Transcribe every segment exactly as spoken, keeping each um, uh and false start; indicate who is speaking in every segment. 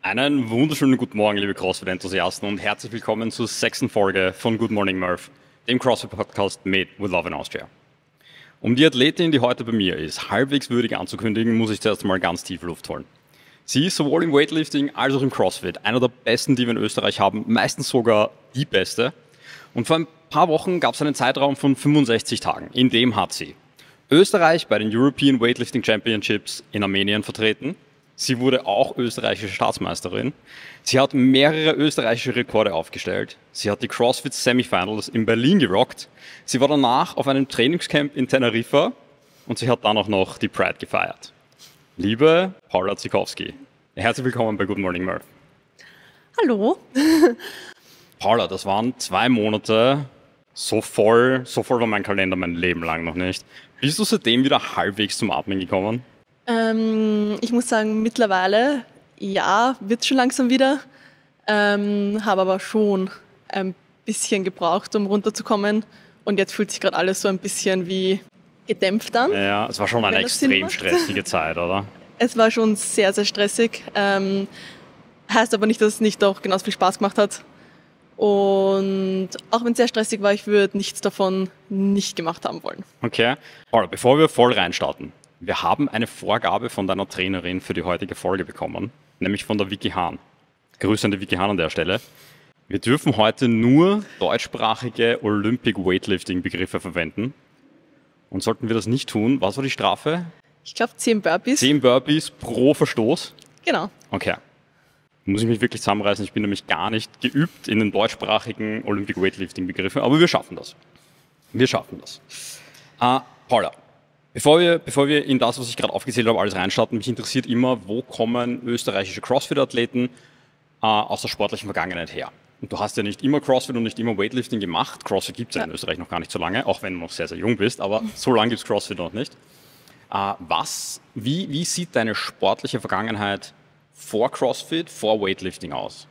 Speaker 1: Einen wunderschönen guten Morgen, liebe CrossFit-Enthusiasten, und herzlich willkommen zur sechsten Folge von Good Morning Murph, dem CrossFit-Podcast made with love in Austria. Um die Athletin, die heute bei mir ist, halbwegs würdig anzukündigen, muss ich zuerst mal ganz tief Luft holen. Sie ist sowohl im Weightlifting als auch im CrossFit einer der besten, die wir in Österreich haben, meistens sogar die beste. Und vor ein paar Wochen gab es einen Zeitraum von fünfundsechzig Tagen, in dem hat sie Österreich bei den European Weightlifting Championships in Armenien vertreten. Sie wurde auch österreichische Staatsmeisterin. Sie hat mehrere österreichische Rekorde aufgestellt. Sie hat die CrossFit Semifinals in Berlin gerockt. Sie war danach auf einem Trainingscamp in Teneriffa und sie hat dann auch noch die Pride gefeiert. Liebe Paula Zykowski, herzlich willkommen bei Good Morning Murph.
Speaker 2: Hallo.
Speaker 1: Paula, das waren zwei Monate, so voll, so voll war mein Kalender mein Leben lang noch nicht. Bist du seitdem wieder halbwegs zum Atmen gekommen?
Speaker 2: Ähm, ich muss sagen, mittlerweile, ja, wird schon langsam wieder. Ähm, habe aber schon ein bisschen gebraucht, um runterzukommen. Und jetzt fühlt sich gerade alles so ein bisschen wie gedämpft an.
Speaker 1: Ja, es war schon eine extrem stressige Zeit, oder?
Speaker 2: Es war schon sehr, sehr stressig. Ähm, heißt aber nicht, dass es nicht auch genauso viel Spaß gemacht hat. Und auch wenn es sehr stressig war, ich würde nichts davon nicht gemacht haben wollen.
Speaker 1: Okay. Paula, bevor wir voll reinstarten, wir haben eine Vorgabe von deiner Trainerin für die heutige Folge bekommen, nämlich von der Vicky Hahn. Grüße an die Vicky Hahn an der Stelle. Wir dürfen heute nur deutschsprachige Olympic Weightlifting Begriffe verwenden. Und sollten wir das nicht tun, was war die Strafe?
Speaker 2: Ich glaube zehn Burpees.
Speaker 1: zehn Burpees pro Verstoß?
Speaker 2: Genau.
Speaker 1: Okay. Muss ich mich wirklich zusammenreißen, ich bin nämlich gar nicht geübt in den deutschsprachigen Olympic Weightlifting Begriffen, aber wir schaffen das. Wir schaffen das. Uh, Paula, bevor wir, bevor wir in das, was ich gerade aufgezählt habe, alles reinstarten, mich interessiert immer, wo kommen österreichische CrossFit-Athleten uh, aus der sportlichen Vergangenheit her? Und du hast ja nicht immer CrossFit und nicht immer Weightlifting gemacht. CrossFit gibt es ja in Österreich noch gar nicht so lange, auch wenn du noch sehr, sehr jung bist, aber so lange gibt es CrossFit noch nicht. Uh, was, wie, wie sieht deine sportliche Vergangenheit vor CrossFit, vor Weightlifting aus?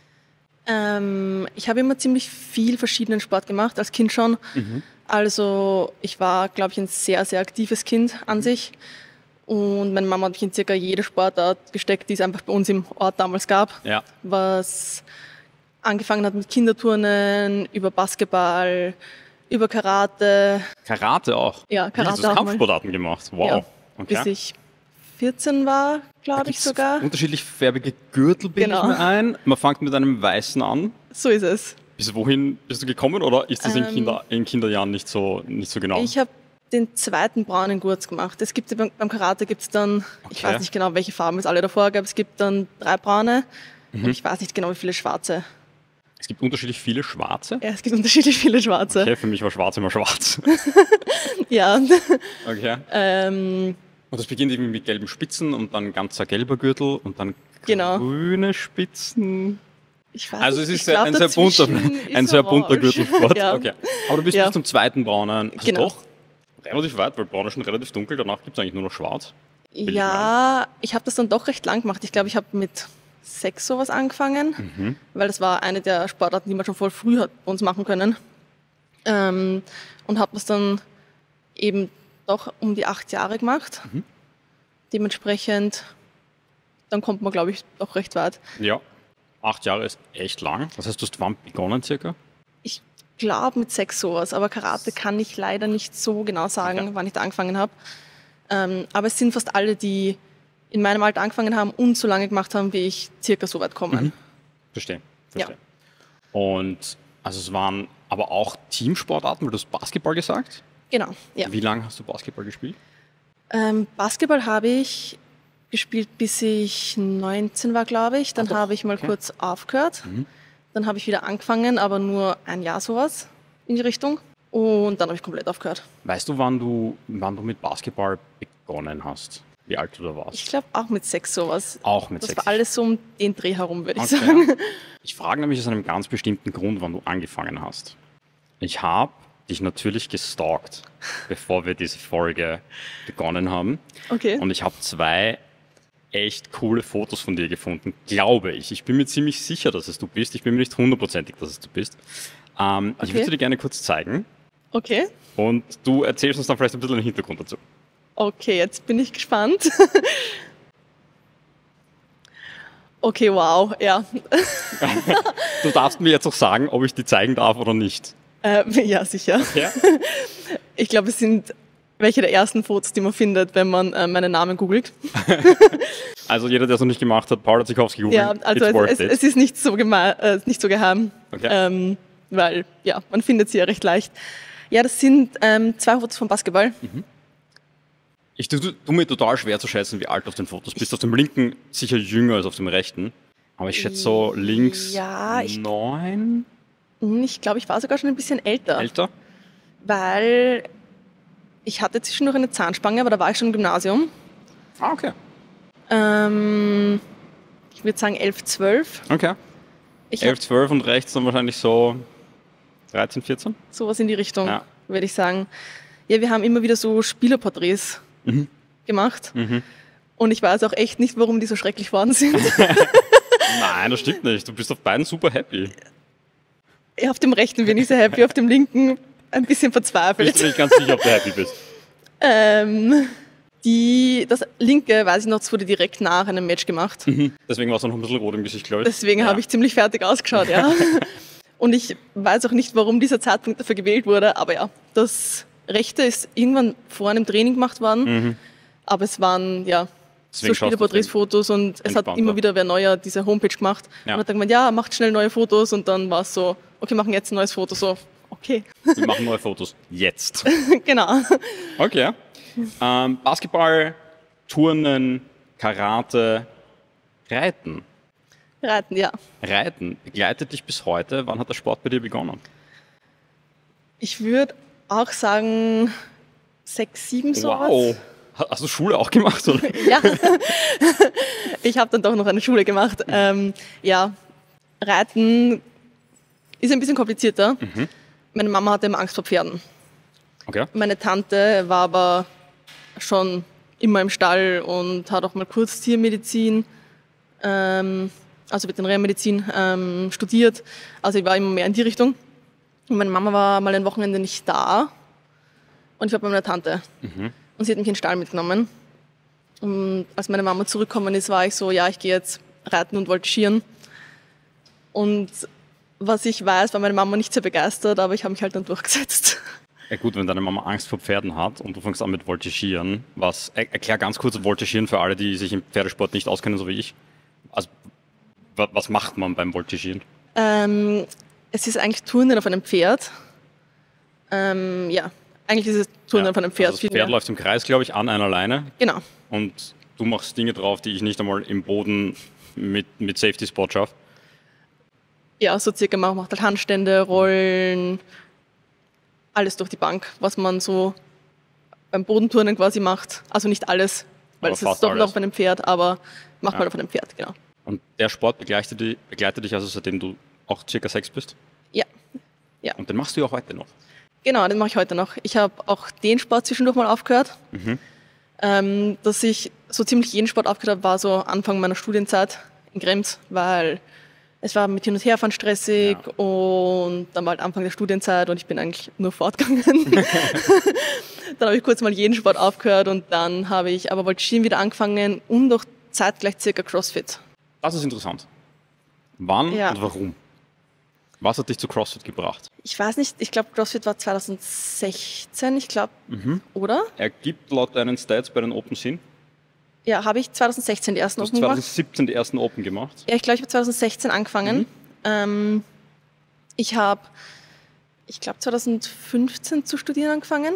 Speaker 2: Ähm, ich habe immer ziemlich viel verschiedenen Sport gemacht, als Kind schon. Mhm. Also ich war, glaube ich, ein sehr, sehr aktives Kind an mhm. sich. Und meine Mama hat mich in circa jede Sportart gesteckt, die es einfach bei uns im Ort damals gab. Ja. Was angefangen hat mit Kinderturnen, über Basketball, über Karate.
Speaker 1: Karate auch?
Speaker 2: Ja, Karate
Speaker 1: auch. Du hast Kampfsportarten gemacht? Wow.
Speaker 2: Ja, okay. Bis ich vierzehn war, glaube ich sogar.
Speaker 1: Unterschiedlich färbige Gürtel bilde genau. ich mir ein. Man fängt mit einem weißen an.
Speaker 2: So ist es.
Speaker 1: Bis wohin bist du gekommen oder ist das ähm, in, Kinder, in Kinderjahren nicht so, nicht so genau?
Speaker 2: Ich habe den zweiten braunen Gurt gemacht. Es gibt beim, beim Karate gibt es dann, okay. ich weiß nicht genau, welche Farben es alle davor gab. Es gibt dann drei braune mhm. und ich weiß nicht genau, wie viele schwarze.
Speaker 1: Es gibt unterschiedlich viele schwarze?
Speaker 2: Ja, es gibt unterschiedlich viele schwarze.
Speaker 1: Okay, für mich war schwarz immer schwarz.
Speaker 2: Ja.
Speaker 1: Okay. Ähm, Und das beginnt irgendwie mit gelben Spitzen und dann ganzer gelber Gürtel und dann
Speaker 2: genau.
Speaker 1: grüne Spitzen.
Speaker 2: Ich weiß
Speaker 1: also es ist
Speaker 2: glaub,
Speaker 1: ein, sehr bunter, ein sehr bunter Gürtelsport.
Speaker 2: Ja.
Speaker 1: Okay. Aber du bist ja. bis zum zweiten braunen. Also
Speaker 2: genau.
Speaker 1: doch relativ weit, weil braun ist schon relativ dunkel. Danach gibt es eigentlich nur noch schwarz.
Speaker 2: Ja, ich, ich habe das dann doch recht lang gemacht. Ich glaube, ich habe mit sechs sowas angefangen, mhm. weil das war eine der Sportarten, die man schon voll früh hat bei uns machen können. Ähm, und habe das dann eben doch um die acht Jahre gemacht. Mhm. Dementsprechend, dann kommt man, glaube ich, doch recht weit.
Speaker 1: Ja, acht Jahre ist echt lang. Das heißt, du hast wann begonnen circa?
Speaker 2: Ich glaube mit sechs sowas, aber Karate kann ich leider nicht so genau sagen, okay. wann ich da angefangen habe. Ähm, aber es sind fast alle, die in meinem Alter angefangen haben und so lange gemacht haben, wie ich circa so weit komme.
Speaker 1: Mhm. Verstehe. Verstehe.
Speaker 2: Ja.
Speaker 1: Und also es waren aber auch Teamsportarten, weil du hast Basketball gesagt?
Speaker 2: Genau, ja.
Speaker 1: Wie lange hast du Basketball gespielt?
Speaker 2: Ähm, Basketball habe ich gespielt, bis ich neunzehn war, glaube ich. Dann habe ich mal okay. kurz aufgehört. Mhm. Dann habe ich wieder angefangen, aber nur ein Jahr sowas in die Richtung. Und dann habe ich komplett aufgehört.
Speaker 1: Weißt du, wann du, wann du mit Basketball begonnen hast? Wie alt du da warst?
Speaker 2: Ich glaube auch mit sechs sowas.
Speaker 1: Auch mit
Speaker 2: das
Speaker 1: sechs?
Speaker 2: Das war alles so um den Dreh herum, würde
Speaker 1: okay.
Speaker 2: ich sagen.
Speaker 1: Ich frage nämlich aus einem ganz bestimmten Grund, wann du angefangen hast. Ich habe dich natürlich gestalkt, bevor wir diese Folge begonnen haben.
Speaker 2: Okay.
Speaker 1: Und ich habe zwei echt coole Fotos von dir gefunden, glaube ich. Ich bin mir ziemlich sicher, dass es du bist. Ich bin mir nicht hundertprozentig, dass es du bist. Ähm, okay. Ich würde dir gerne kurz zeigen.
Speaker 2: Okay.
Speaker 1: Und du erzählst uns dann vielleicht ein bisschen den Hintergrund dazu.
Speaker 2: Okay, jetzt bin ich gespannt. Okay, wow, ja.
Speaker 1: Du darfst mir jetzt auch sagen, ob ich die zeigen darf oder nicht.
Speaker 2: Äh, ja, sicher.
Speaker 1: Ja?
Speaker 2: Ich glaube, es sind welche der ersten Fotos, die man findet, wenn man äh, meinen Namen googelt.
Speaker 1: Also jeder, der es noch nicht gemacht hat, Paula Zikowski googelt.
Speaker 2: Ja, also es, es, es ist nicht so, geme- äh, nicht so geheim,
Speaker 1: Okay.
Speaker 2: ähm, weil ja, man findet sie ja recht leicht. Ja, das sind ähm, zwei Fotos vom Basketball.
Speaker 1: Ich tue tu mir total schwer zu schätzen, wie alt du auf den Fotos bist. Auf dem linken sicher jünger als auf dem rechten. Aber ich schätze so links
Speaker 2: Ja, ich-
Speaker 1: neun,
Speaker 2: Hm, Ich glaube, ich war sogar schon ein bisschen älter,
Speaker 1: älter.
Speaker 2: weil ich hatte zwischendurch eine Zahnspange, aber da war ich schon im Gymnasium.
Speaker 1: Ah, okay.
Speaker 2: Ähm, ich würde sagen elf, zwölf.
Speaker 1: Okay.
Speaker 2: Ich
Speaker 1: elf,
Speaker 2: habe
Speaker 1: zwölf und rechts dann wahrscheinlich so dreizehn, vierzehn.
Speaker 2: sowas in die Richtung,
Speaker 1: Ja.
Speaker 2: würde ich sagen. Ja, wir haben immer wieder so Spielerporträts gemacht. Und ich weiß auch echt nicht, warum die so schrecklich geworden sind.
Speaker 1: Nein, das stimmt nicht. Du bist auf beiden super happy.
Speaker 2: Ja, auf dem rechten bin ich sehr happy, auf dem linken ein bisschen
Speaker 1: Bist
Speaker 2: verzweifelt.
Speaker 1: du nicht ganz sicher, ob du happy bist?
Speaker 2: Ähm, die, das linke, weiß ich noch, das wurde direkt nach einem Match gemacht.
Speaker 1: Deswegen warst du noch ein bisschen rot im Gesicht, glaube ich.
Speaker 2: Deswegen
Speaker 1: Ja.
Speaker 2: habe ich ziemlich fertig ausgeschaut, ja. Und ich weiß auch nicht, warum dieser Zeitpunkt dafür gewählt wurde, aber ja, das rechte ist irgendwann vor einem Training gemacht worden, aber es waren ja
Speaker 1: Deswegen
Speaker 2: so
Speaker 1: schaust du
Speaker 2: Spielerporträts-Fotos und es hat
Speaker 1: entspannter.
Speaker 2: immer wieder wer neuer diese Homepage gemacht
Speaker 1: Ja.
Speaker 2: und hat dann gemeint, ja, macht schnell neue Fotos und dann war es so, okay, machen jetzt ein neues Foto, so, okay,
Speaker 1: Wir machen neue Fotos. Jetzt.
Speaker 2: genau.
Speaker 1: Okay. Ähm, Basketball, Turnen, Karate, Reiten.
Speaker 2: Reiten, ja.
Speaker 1: Reiten begleitet dich bis heute. Wann hat der Sport bei dir begonnen?
Speaker 2: Ich würde auch sagen, sechs, sieben sowas.
Speaker 1: Wow. Ha- Hast du Schule auch gemacht? Oder?
Speaker 2: Ja, ich habe dann doch noch eine Schule gemacht. Ähm, ja, Reiten ist ein bisschen komplizierter. Meine Mama hatte immer Angst vor Pferden.
Speaker 1: Okay.
Speaker 2: Meine Tante war aber schon immer im Stall und hat auch mal Kurztiermedizin, ähm, also Veterinärmedizin, ähm, studiert. Also ich war immer mehr in die Richtung. Und meine Mama war mal ein Wochenende nicht da und ich war bei meiner Tante. Und sie hat mich in den Stall mitgenommen. Und als meine Mama zurückgekommen ist, war ich so, ja, ich gehe jetzt reiten und voltigieren. Und was ich weiß, war meine Mama nicht sehr begeistert, aber ich habe mich halt dann durchgesetzt.
Speaker 1: Ja gut, wenn deine Mama Angst vor Pferden hat und du fängst an mit Voltigieren, was, er, erklär ganz kurz Voltigieren für alle, die sich im Pferdesport nicht auskennen, so wie ich. Also, wa, was macht man beim Voltigieren?
Speaker 2: Ähm, es ist eigentlich Turnen auf einem Pferd. Ähm, ja, eigentlich ist es Turnen
Speaker 1: Ja,
Speaker 2: auf einem Pferd.
Speaker 1: also das
Speaker 2: viel
Speaker 1: Pferd
Speaker 2: mehr.
Speaker 1: läuft im Kreis, glaube ich, an einer Leine
Speaker 2: Genau.
Speaker 1: und du machst Dinge drauf, die ich nicht einmal im Boden mit, mit Safety Spot schaffe.
Speaker 2: Ja, so circa, man macht halt Handstände, Rollen, alles durch die Bank, was man so beim Bodenturnen quasi macht. Also nicht alles, weil
Speaker 1: Aber
Speaker 2: es ist
Speaker 1: fast
Speaker 2: doch
Speaker 1: alles.
Speaker 2: noch auf einem Pferd, aber macht
Speaker 1: Ja.
Speaker 2: man auf einem Pferd, genau.
Speaker 1: Und der Sport begleitet dich, begleitet dich also seitdem du auch circa sechs bist?
Speaker 2: Ja,
Speaker 1: Und den machst du ja heute noch.
Speaker 2: genau, den mache ich heute noch. Ich habe auch den Sport zwischendurch mal aufgehört. Ähm, dass ich so ziemlich jeden Sport aufgehört habe, war so Anfang meiner Studienzeit in Krems, weil es war mit Hin- und Herfahren stressig
Speaker 1: Ja.
Speaker 2: und dann war halt Anfang der Studienzeit und ich bin eigentlich nur fortgegangen. Dann habe ich kurz mal jeden Sport aufgehört und dann habe ich aber Voltigieren wieder angefangen und auch zeitgleich circa CrossFit.
Speaker 1: Das ist interessant. Wann
Speaker 2: Ja.
Speaker 1: und warum? Was hat dich zu CrossFit gebracht?
Speaker 2: Ich weiß nicht, ich glaube CrossFit war zwanzig sechzehn, ich glaube, oder?
Speaker 1: Er gibt laut deinen Stats bei den Open Sinn.
Speaker 2: Ja, habe ich zwanzig sechzehn die ersten
Speaker 1: Du hast
Speaker 2: Open gemacht.
Speaker 1: zwanzig siebzehn die ersten Open gemacht.
Speaker 2: Ja, ich glaube, ich habe zwanzig sechzehn angefangen. Ähm, ich habe, ich glaube, zwanzig fünfzehn zu studieren angefangen.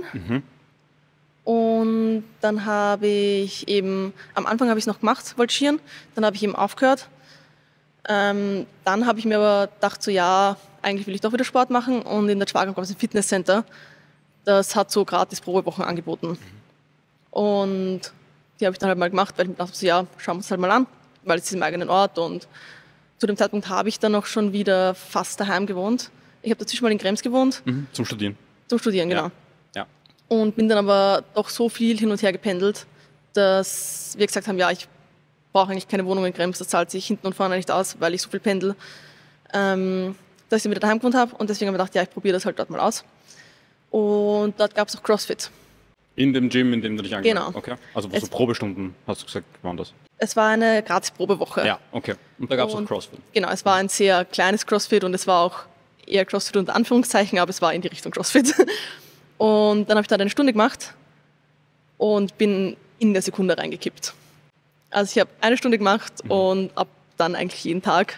Speaker 2: Und dann habe ich eben, am Anfang habe ich es noch gemacht, Voltigieren. Dann habe ich eben aufgehört. Ähm, dann habe ich mir aber gedacht, so ja, eigentlich will ich doch wieder Sport machen. Und in der Schwager gab es ein Fitnesscenter. Das hat so gratis Probewochen angeboten. Und die habe ich dann halt mal gemacht, weil ich mir dachte, so, ja, schauen wir uns halt mal an, weil es ist im eigenen Ort. Und zu dem Zeitpunkt habe ich dann auch schon wieder fast daheim gewohnt. Ich habe dazwischen mal in Krems gewohnt,
Speaker 1: Mhm. Zum Studieren.
Speaker 2: zum Studieren, genau.
Speaker 1: Ja.
Speaker 2: Und bin dann aber doch so viel hin und her gependelt, dass wir gesagt haben, ja, ich brauche eigentlich keine Wohnung in Krems, das zahlt sich hinten und vorne nicht aus, weil ich so viel pendel, ähm, dass ich dann wieder daheim gewohnt habe. Und deswegen habe ich gedacht, ja, ich probiere das halt dort mal aus. Und dort gab es auch CrossFit.
Speaker 1: In dem Gym, in dem du dich angemeldet hast?
Speaker 2: Genau.
Speaker 1: Okay. Also
Speaker 2: Es-
Speaker 1: so Probestunden, hast du gesagt, waren das?
Speaker 2: Es war eine Gratis-Probewoche.
Speaker 1: Ja, okay. Und da gab es auch
Speaker 2: Und-
Speaker 1: CrossFit.
Speaker 2: Genau, es war ein sehr kleines CrossFit und es war auch eher CrossFit unter Anführungszeichen, aber es war in die Richtung CrossFit. Und dann habe ich da eine Stunde gemacht und bin in der Sekunde reingekippt. Also ich habe eine Stunde gemacht
Speaker 1: Mhm.
Speaker 2: und ab dann eigentlich jeden Tag.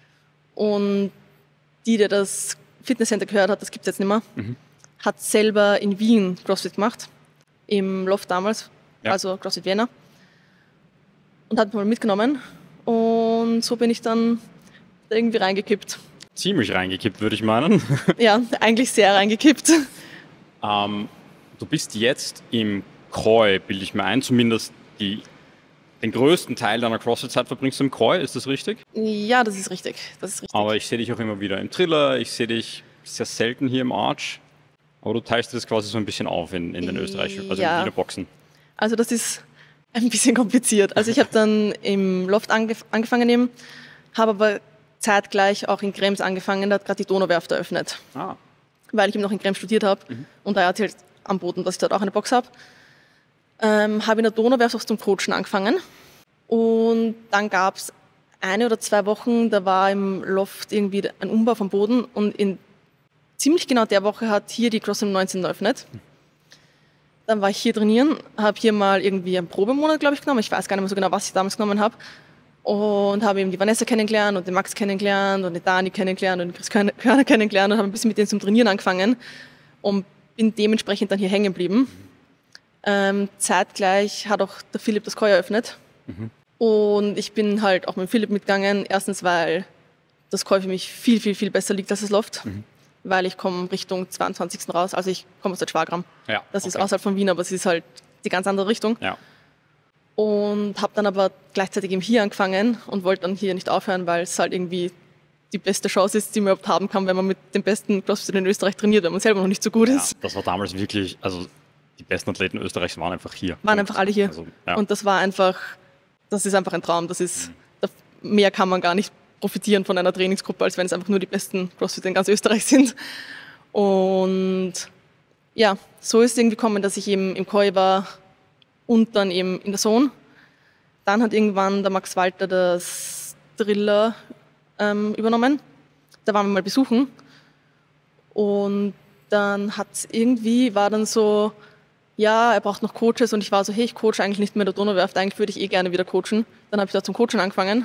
Speaker 2: Und die, der das Fitnesscenter gehört hat, das gibt es jetzt nicht mehr,
Speaker 1: Mhm.
Speaker 2: hat selber in Wien CrossFit gemacht, im Loft damals,
Speaker 1: Ja.
Speaker 2: also CrossFit Vienna. Und hat mich mal mitgenommen und so bin ich dann da irgendwie reingekippt.
Speaker 1: Ziemlich reingekippt, würde ich meinen.
Speaker 2: Ja, eigentlich sehr reingekippt.
Speaker 1: ähm, du bist jetzt im Koi, bilde ich mir ein, zumindest die, den größten Teil deiner CrossFit-Zeit verbringst du im Koi, ist das richtig?
Speaker 2: Ja, das ist richtig. Das ist richtig.
Speaker 1: Aber ich sehe dich auch immer wieder im Triller, ich sehe dich sehr selten hier im Arch. Aber du teilst das quasi so ein bisschen auf in, in den österreichischen, also
Speaker 2: Ja.
Speaker 1: in Wiener Boxen.
Speaker 2: Also das ist ein bisschen kompliziert. Also ich habe dann im Loft angef angefangen eben, habe aber zeitgleich auch in Krems angefangen, da hat gerade die Donauwerft eröffnet,
Speaker 1: Ah,
Speaker 2: weil ich eben noch in Krems studiert habe und da erzählt am Boden, dass ich dort auch eine Box habe. Ähm, habe in der Donauwerft auch zum Coachen angefangen und dann gab es eine oder zwei Wochen, da war im Loft irgendwie ein Umbau vom Boden und in ziemlich genau der Woche hat hier die CrossFit neunzehn eröffnet. Dann war ich hier trainieren, habe hier mal irgendwie einen Probemonat, glaube ich, genommen. Ich weiß gar nicht mehr so genau, was ich damals genommen habe. Und habe eben die Vanessa kennengelernt und den Max kennengelernt und den Dani kennengelernt und den Chris Körner kennengelernt und habe ein bisschen mit denen zum Trainieren angefangen und bin dementsprechend dann hier hängen geblieben. Ähm, zeitgleich hat auch der Philipp das Koi eröffnet. Und ich bin halt auch mit Philipp mitgegangen. Erstens, weil das Koi für mich viel, viel, viel besser liegt als das Loft. Weil ich komme Richtung zweiundzwanzigsten raus. Also ich komme aus der Schwagram.
Speaker 1: ja.
Speaker 2: Das ist
Speaker 1: okay.
Speaker 2: außerhalb von Wien, aber es ist halt die ganz andere Richtung.
Speaker 1: Ja.
Speaker 2: Und habe dann aber gleichzeitig eben hier angefangen und wollte dann hier nicht aufhören, weil es halt irgendwie die beste Chance ist, die man überhaupt haben kann, wenn man mit dem besten CrossFit in Österreich trainiert, wenn man selber noch nicht so gut
Speaker 1: Ja,
Speaker 2: ist.
Speaker 1: das war damals wirklich, also die besten Athleten Österreichs waren einfach hier.
Speaker 2: Waren
Speaker 1: Und,
Speaker 2: einfach alle hier.
Speaker 1: Also, ja.
Speaker 2: Und das war einfach, das ist einfach ein Traum. Das ist, da, mehr kann man gar nicht profitieren von einer Trainingsgruppe, als wenn es einfach nur die besten CrossFit in ganz Österreich sind. Und ja, so ist es irgendwie gekommen, dass ich eben im Koi war und dann eben in der Zone. Dann hat irgendwann der Max Walter das Driller ähm, übernommen. Da waren wir mal besuchen. Und dann hat es irgendwie, war dann so, ja, er braucht noch Coaches und ich war so, hey, ich coache eigentlich nicht mehr in der Donauwerft, eigentlich würde ich eh gerne wieder coachen. Dann habe ich da zum Coachen angefangen.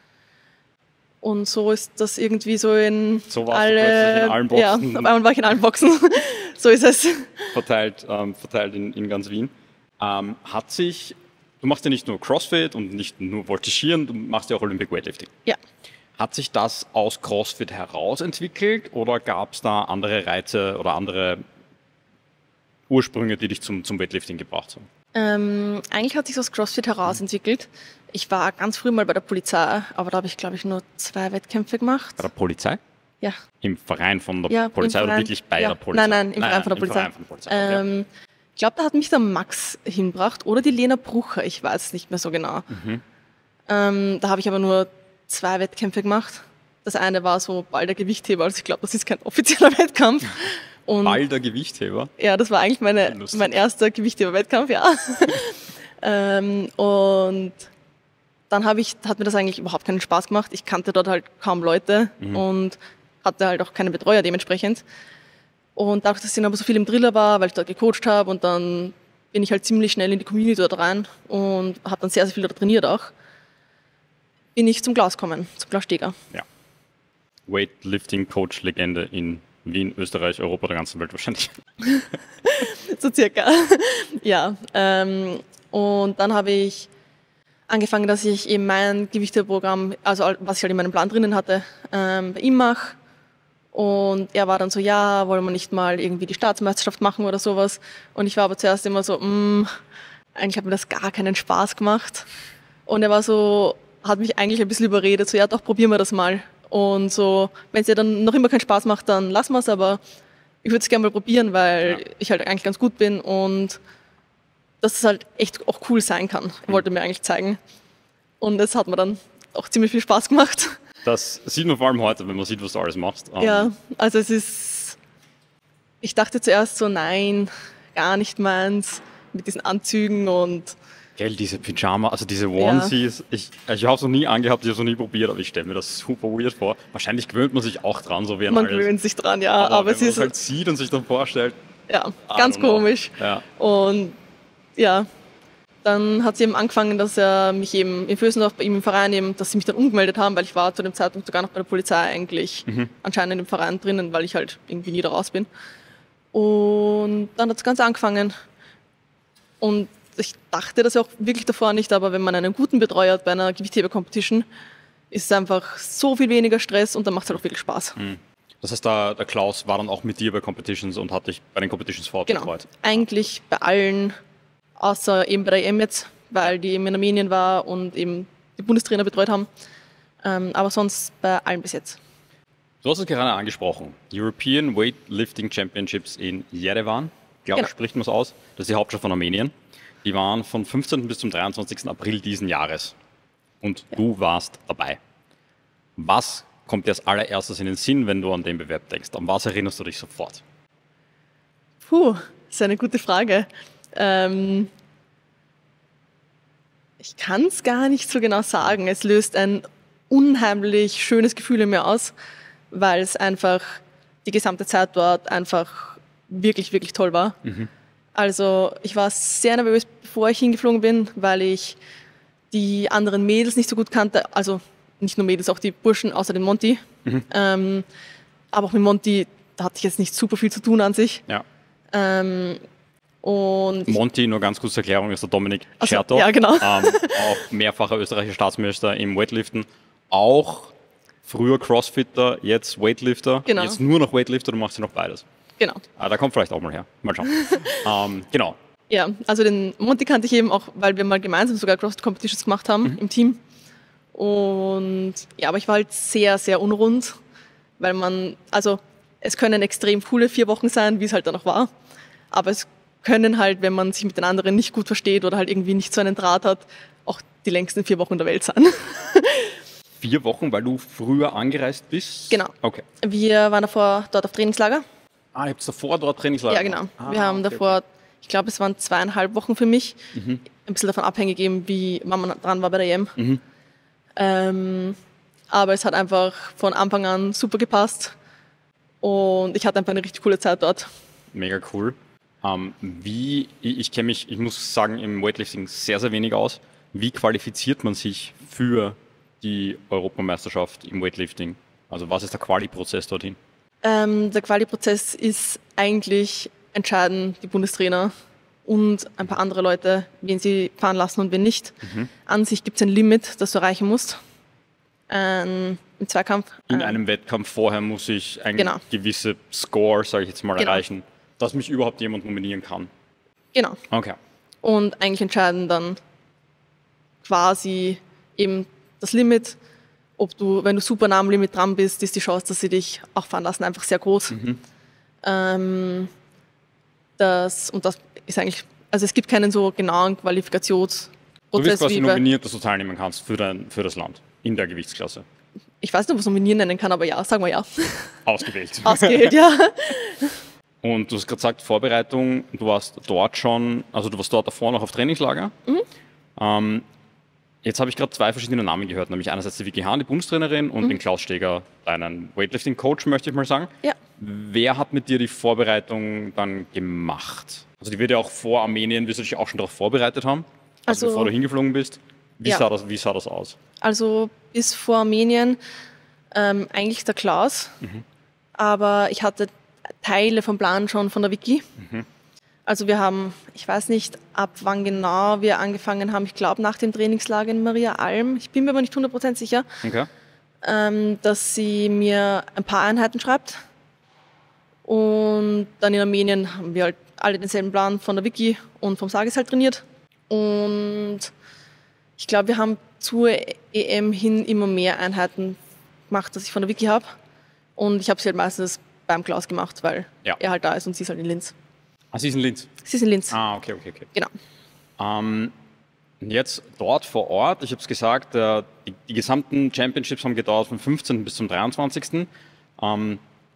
Speaker 2: Und so ist das irgendwie so in
Speaker 1: So warst du
Speaker 2: alle,
Speaker 1: plötzlich in allen Boxen.
Speaker 2: Ja, auf einmal war ich in allen Boxen. So ist es.
Speaker 1: verteilt, ähm, verteilt in, in ganz Wien. Ähm, hat sich, du machst ja nicht nur CrossFit und nicht nur Voltigieren, du machst ja auch Olympic Weightlifting.
Speaker 2: Ja.
Speaker 1: Hat sich das aus CrossFit heraus entwickelt oder gab es da andere Reize oder andere Ursprünge, die dich zum, zum Weightlifting gebracht haben?
Speaker 2: Ähm, eigentlich hat sich aus CrossFit heraus entwickelt. Ich war ganz früh mal bei der Polizei, aber da habe ich, glaube ich, nur zwei Wettkämpfe gemacht.
Speaker 1: Bei der Polizei?
Speaker 2: Ja.
Speaker 1: Im Verein von der
Speaker 2: Ja, im
Speaker 1: Polizei oder
Speaker 2: Verein.
Speaker 1: wirklich bei
Speaker 2: Ja.
Speaker 1: der Polizei?
Speaker 2: Nein, nein, im Verein von der Polizei.
Speaker 1: Verein von der Polizei. Okay.
Speaker 2: Ähm, ich glaube, da hat mich der Max hingebracht oder die Lena Brucher, ich weiß es nicht mehr so genau.
Speaker 1: Mhm.
Speaker 2: Ähm, da habe ich aber nur zwei Wettkämpfe gemacht. Das eine war so Ball der Gewichtheber, also ich glaube, das ist kein offizieller Wettkampf. Und
Speaker 1: Ball der Gewichtheber?
Speaker 2: ja, das war eigentlich meine,
Speaker 1: Lustig.
Speaker 2: mein erster Gewichtheber-Wettkampf, ja. ähm, und dann habe ich, hat mir das eigentlich überhaupt keinen Spaß gemacht. Ich kannte dort halt kaum Leute und hatte halt auch keine Betreuer dementsprechend. Und dadurch, dass ich dann aber so viel im Driller war, weil ich dort gecoacht habe und dann bin ich halt ziemlich schnell in die Community dort rein und habe dann sehr, sehr viel dort trainiert auch, bin ich zum Klaus gekommen, zum Klaus Steger.
Speaker 1: Ja. Weightlifting-Coach-Legende in Wien, Österreich, Europa, der ganzen Welt wahrscheinlich.
Speaker 2: So circa. Ja. Ähm, und dann habe ich angefangen, dass ich eben mein Gewichteprogramm, also was ich halt in meinem Plan drinnen hatte, ähm, bei ihm mache. Und er war dann so, ja, wollen wir nicht mal irgendwie die Staatsmeisterschaft machen oder sowas. Und ich war aber zuerst immer so, mh, eigentlich hat mir das gar keinen Spaß gemacht. Und er war so, hat mich eigentlich ein bisschen überredet, so, ja doch, probieren wir das mal. Und so, wenn es dir dann noch immer keinen Spaß macht, dann lassen wir es, aber ich würde es gerne mal probieren, weil
Speaker 1: Ja.
Speaker 2: ich halt eigentlich ganz gut bin und dass es halt echt auch cool sein kann. Er wollte mir eigentlich zeigen. Und das hat mir dann auch ziemlich viel Spaß gemacht.
Speaker 1: Das sieht man vor allem heute, wenn man sieht, was du alles machst. Ähm,
Speaker 2: Ja, also es ist, ich dachte zuerst so, nein, gar nicht meins. mit diesen Anzügen und
Speaker 1: Gell, diese Pyjama, also diese Onesies, ja. ich, ich habe es noch nie angehabt, ich habe es noch nie probiert, aber ich stelle mir das super weird vor. Wahrscheinlich gewöhnt man sich auch dran, so wie ein
Speaker 2: Man
Speaker 1: alles.
Speaker 2: gewöhnt sich dran, ja.
Speaker 1: Aber,
Speaker 2: aber
Speaker 1: wenn
Speaker 2: es
Speaker 1: man
Speaker 2: ist
Speaker 1: es halt sieht und sich dann vorstellt.
Speaker 2: Ja, ganz komisch.
Speaker 1: Ja.
Speaker 2: Und ja, dann hat es eben angefangen, dass er mich eben in Vösendorf bei ihm im Verein eben, dass sie mich dann umgemeldet haben, weil ich war zu dem Zeitpunkt sogar noch bei der Polizei eigentlich mhm. anscheinend im Verein drinnen, weil ich halt irgendwie nie da raus bin. Und dann hat das Ganze angefangen. Und ich dachte das auch wirklich davor nicht, aber wenn man einen guten Betreuer hat bei einer Gewichtheber-Competition, ist es einfach so viel weniger Stress und dann macht es halt auch wirklich Spaß.
Speaker 1: Mhm. Das heißt, der, der Klaus war dann auch mit dir bei Competitions und hat dich bei den Competitions vor Ort
Speaker 2: genau.
Speaker 1: betreut?
Speaker 2: Eigentlich bei allen, außer eben bei der E M jetzt, weil die eben in Armenien war und eben die Bundestrainer betreut haben. Ähm, aber sonst bei allen bis jetzt.
Speaker 1: Du hast es gerade angesprochen. European Weightlifting Championships in Yerevan, glaube ich, genau. Spricht man es aus. Das ist die Hauptstadt von Armenien. Die waren vom fünfzehnten bis zum dreiundzwanzigsten April diesen Jahres. Und ja. du warst dabei. Was kommt dir als allererstes in den Sinn, wenn du an den Bewerb denkst? An was erinnerst du dich sofort?
Speaker 2: Puh, das ist eine gute Frage. Ähm, ich kann es gar nicht so genau sagen. Es löst ein unheimlich schönes Gefühl in mir aus, weil es einfach die gesamte Zeit dort einfach wirklich, wirklich toll war. Mhm. Also ich war sehr nervös, bevor ich hingeflogen bin, weil ich die anderen Mädels nicht so gut kannte. Also nicht nur Mädels, auch die Burschen, außer dem Monty. Mhm. Ähm, aber auch mit Monty, da hatte ich jetzt nicht super viel zu tun an sich.
Speaker 1: Ja.
Speaker 2: Ähm, und
Speaker 1: Monty, nur ganz kurze Erklärung, ist der Dominik Schertow.
Speaker 2: Also, ja, genau.
Speaker 1: Ähm, auch mehrfacher österreichischer Staatsmeister im Weightliften. Auch früher Crossfitter, jetzt Weightlifter.
Speaker 2: Genau.
Speaker 1: Jetzt nur noch Weightlifter, du machst ja noch beides.
Speaker 2: Genau.
Speaker 1: Ah, da kommt vielleicht auch mal her. Mal schauen. ähm, genau.
Speaker 2: Ja, also den Monty kannte ich eben auch, weil wir mal gemeinsam sogar Cross-Competitions gemacht haben mhm. im Team. Und ja, aber ich war halt sehr, sehr unrund, weil man, also es können extrem coole vier Wochen sein, wie es halt dann auch war. Aber es können halt, wenn man sich mit den anderen nicht gut versteht oder halt irgendwie nicht so einen Draht hat, auch die längsten vier Wochen der Welt sein.
Speaker 1: Vier Wochen, weil du früher angereist bist?
Speaker 2: Genau.
Speaker 1: Okay.
Speaker 2: Wir waren davor dort auf Trainingslager.
Speaker 1: Ah, ihr habt davor dort Trainingslager?
Speaker 2: Ja, genau.
Speaker 1: Ah,
Speaker 2: wir haben
Speaker 1: okay,
Speaker 2: davor,
Speaker 1: okay.
Speaker 2: ich glaube, es waren zweieinhalb Wochen für mich.
Speaker 1: Mhm.
Speaker 2: Ein bisschen davon abhängig, eben, wie wann man dran war bei der E M.
Speaker 1: Mhm.
Speaker 2: Ähm, aber es hat einfach von Anfang an super gepasst. Und ich hatte einfach eine richtig coole Zeit dort.
Speaker 1: Mega cool. Ähm, wie, ich, ich kenne mich, ich muss sagen, im Weightlifting sehr, sehr wenig aus. Wie qualifiziert man sich für die Europameisterschaft im Weightlifting? Also was ist der Quali-Prozess dorthin?
Speaker 2: Ähm, der Quali-Prozess ist eigentlich entscheiden die Bundestrainer und ein paar andere Leute, wen sie fahren lassen und wen nicht. Mhm. An sich gibt es ein Limit, das du erreichen musst ähm, im Zweikampf.
Speaker 1: In einem Wettkampf vorher muss ich eine
Speaker 2: genau.
Speaker 1: gewisse Score, sage ich jetzt mal,
Speaker 2: genau.
Speaker 1: erreichen, dass mich überhaupt jemand nominieren kann.
Speaker 2: Genau.
Speaker 1: Okay.
Speaker 2: Und eigentlich entscheiden dann quasi eben das Limit. Ob du, wenn du super nah am Limit dran bist, ist die Chance, dass sie dich auch fahren lassen, einfach sehr groß. Mhm. Ähm, das, und das ist eigentlich, also es gibt keinen so genauen Qualifikationsprozess.
Speaker 1: Du wirst quasi
Speaker 2: wie
Speaker 1: nominiert, dass du teilnehmen kannst für, dein, für das Land in der Gewichtsklasse.
Speaker 2: Ich weiß nicht, ob man es nominieren nennen kann, aber ja, sagen wir ja.
Speaker 1: Ausgewählt.
Speaker 2: Ausgewählt, ja.
Speaker 1: Und du hast gerade gesagt, Vorbereitung, du warst dort schon, also du warst dort davor noch auf Trainingslager. Mhm. Ähm, Jetzt habe ich gerade zwei verschiedene Namen gehört, nämlich einerseits die Vicky Hahn, die Bundestrainerin, und mhm. den Klaus Steger, deinen Weightlifting-Coach, möchte ich mal sagen.
Speaker 2: Ja.
Speaker 1: Wer hat mit dir die Vorbereitung dann gemacht? Also die wird ja auch vor Armenien, wirst du dich auch schon darauf vorbereitet haben, also, also bevor du hingeflogen bist. Wie, ja. sah das, wie sah das aus?
Speaker 2: Also bis vor Armenien ähm, eigentlich der Klaus, mhm. aber ich hatte Teile vom Plan schon von der Vicky. Mhm. Also wir haben, ich weiß nicht, ab wann genau wir angefangen haben, ich glaube nach dem Trainingslager in Maria Alm, ich bin mir aber nicht hundert Prozent sicher,
Speaker 1: okay.
Speaker 2: ähm, dass sie mir ein paar Einheiten schreibt. Und dann in Armenien haben wir halt alle denselben Plan von der Vicky und vom Sages halt trainiert. Und ich glaube, wir haben zur E M hin immer mehr Einheiten gemacht, als ich von der Vicky habe. Und ich habe sie halt meistens beim Klaus gemacht, weil ja. er halt da ist und sie ist halt in Linz.
Speaker 1: Ah, sie ist in Linz?
Speaker 2: Sie ist in Linz.
Speaker 1: Ah, okay, okay, okay.
Speaker 2: Genau.
Speaker 1: Ähm, jetzt dort vor Ort, ich habe es gesagt, äh, die, die gesamten Championships haben gedauert vom fünfzehnten bis zum dreiundzwanzigsten Ähm,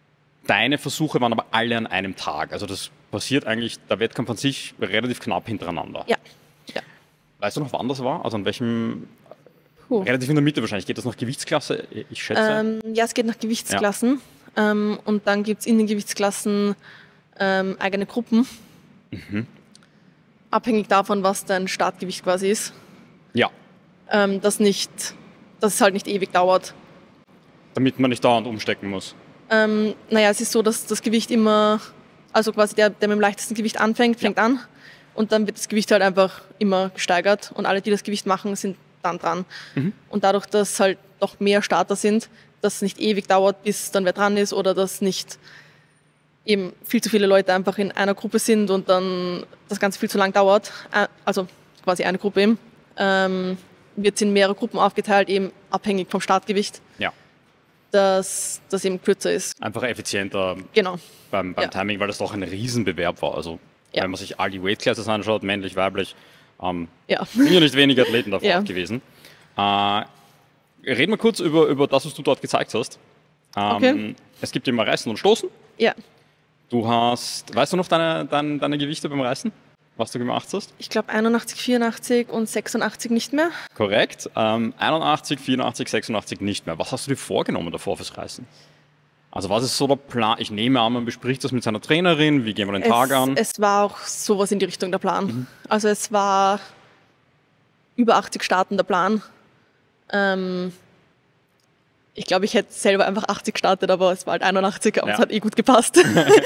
Speaker 1: deine Versuche waren aber alle an einem Tag. Also das passiert eigentlich, der Wettkampf an sich relativ knapp hintereinander.
Speaker 2: Ja. ja.
Speaker 1: Weißt du noch, wann das war? Also an welchem,
Speaker 2: Puh.
Speaker 1: relativ in der Mitte wahrscheinlich. Geht das nach Gewichtsklasse? Ich schätze.
Speaker 2: Ähm, ja, es geht nach Gewichtsklassen. Ja. Ähm, und dann gibt es in den Gewichtsklassen ähm, eigene Gruppen. Mhm. Abhängig davon, was dein Startgewicht quasi ist.
Speaker 1: Ja.
Speaker 2: Ähm, das nicht, dass es halt nicht ewig dauert.
Speaker 1: Damit man nicht dauernd umstecken muss.
Speaker 2: Ähm, naja, es ist so, dass das Gewicht immer, also quasi der, der mit dem leichtesten Gewicht anfängt, fängt ja. an. Und dann wird das Gewicht halt einfach immer gesteigert. Und alle, die das Gewicht machen, sind dann dran. Mhm. Und dadurch, dass halt doch mehr Starter sind, dass es nicht ewig dauert, bis dann wer dran ist oder dass nicht eben viel zu viele Leute einfach in einer Gruppe sind und dann das Ganze viel zu lang dauert, also quasi eine Gruppe eben, ähm, wird es in mehrere Gruppen aufgeteilt, eben abhängig vom Startgewicht.
Speaker 1: Ja.
Speaker 2: Dass das eben kürzer ist.
Speaker 1: Einfach effizienter
Speaker 2: genau.
Speaker 1: beim, beim ja. Timing, weil das doch ein Riesenbewerb war. Also ja. wenn man sich all die Weightclasses anschaut, männlich, weiblich, ähm,
Speaker 2: ja.
Speaker 1: sind ja nicht wenige Athleten davor
Speaker 2: ja.
Speaker 1: gewesen. Äh, reden wir kurz über, über das, was du dort gezeigt hast. Ähm,
Speaker 2: okay.
Speaker 1: Es gibt immer Reißen und Stoßen.
Speaker 2: Ja.
Speaker 1: Du hast, weißt du noch deine, deine, deine Gewichte beim Reißen? Was du gemacht hast?
Speaker 2: Ich glaube einundachtzig, vierundachtzig und sechsundachtzig nicht mehr.
Speaker 1: Korrekt. Ähm, einundachtzig, vierundachtzig, sechsundachtzig nicht mehr. Was hast du dir vorgenommen davor fürs Reißen? Also was ist so der Plan? Ich nehme an, man bespricht das mit seiner Trainerin. Wie gehen wir den
Speaker 2: es,
Speaker 1: Tag an?
Speaker 2: Es war auch sowas in die Richtung der Plan. Mhm. Also es war über achtzig Starten der Plan. Ähm, ich glaube, ich hätte selber einfach achtzig gestartet, aber es war halt einundachtzig, aber ja. es hat eh gut gepasst.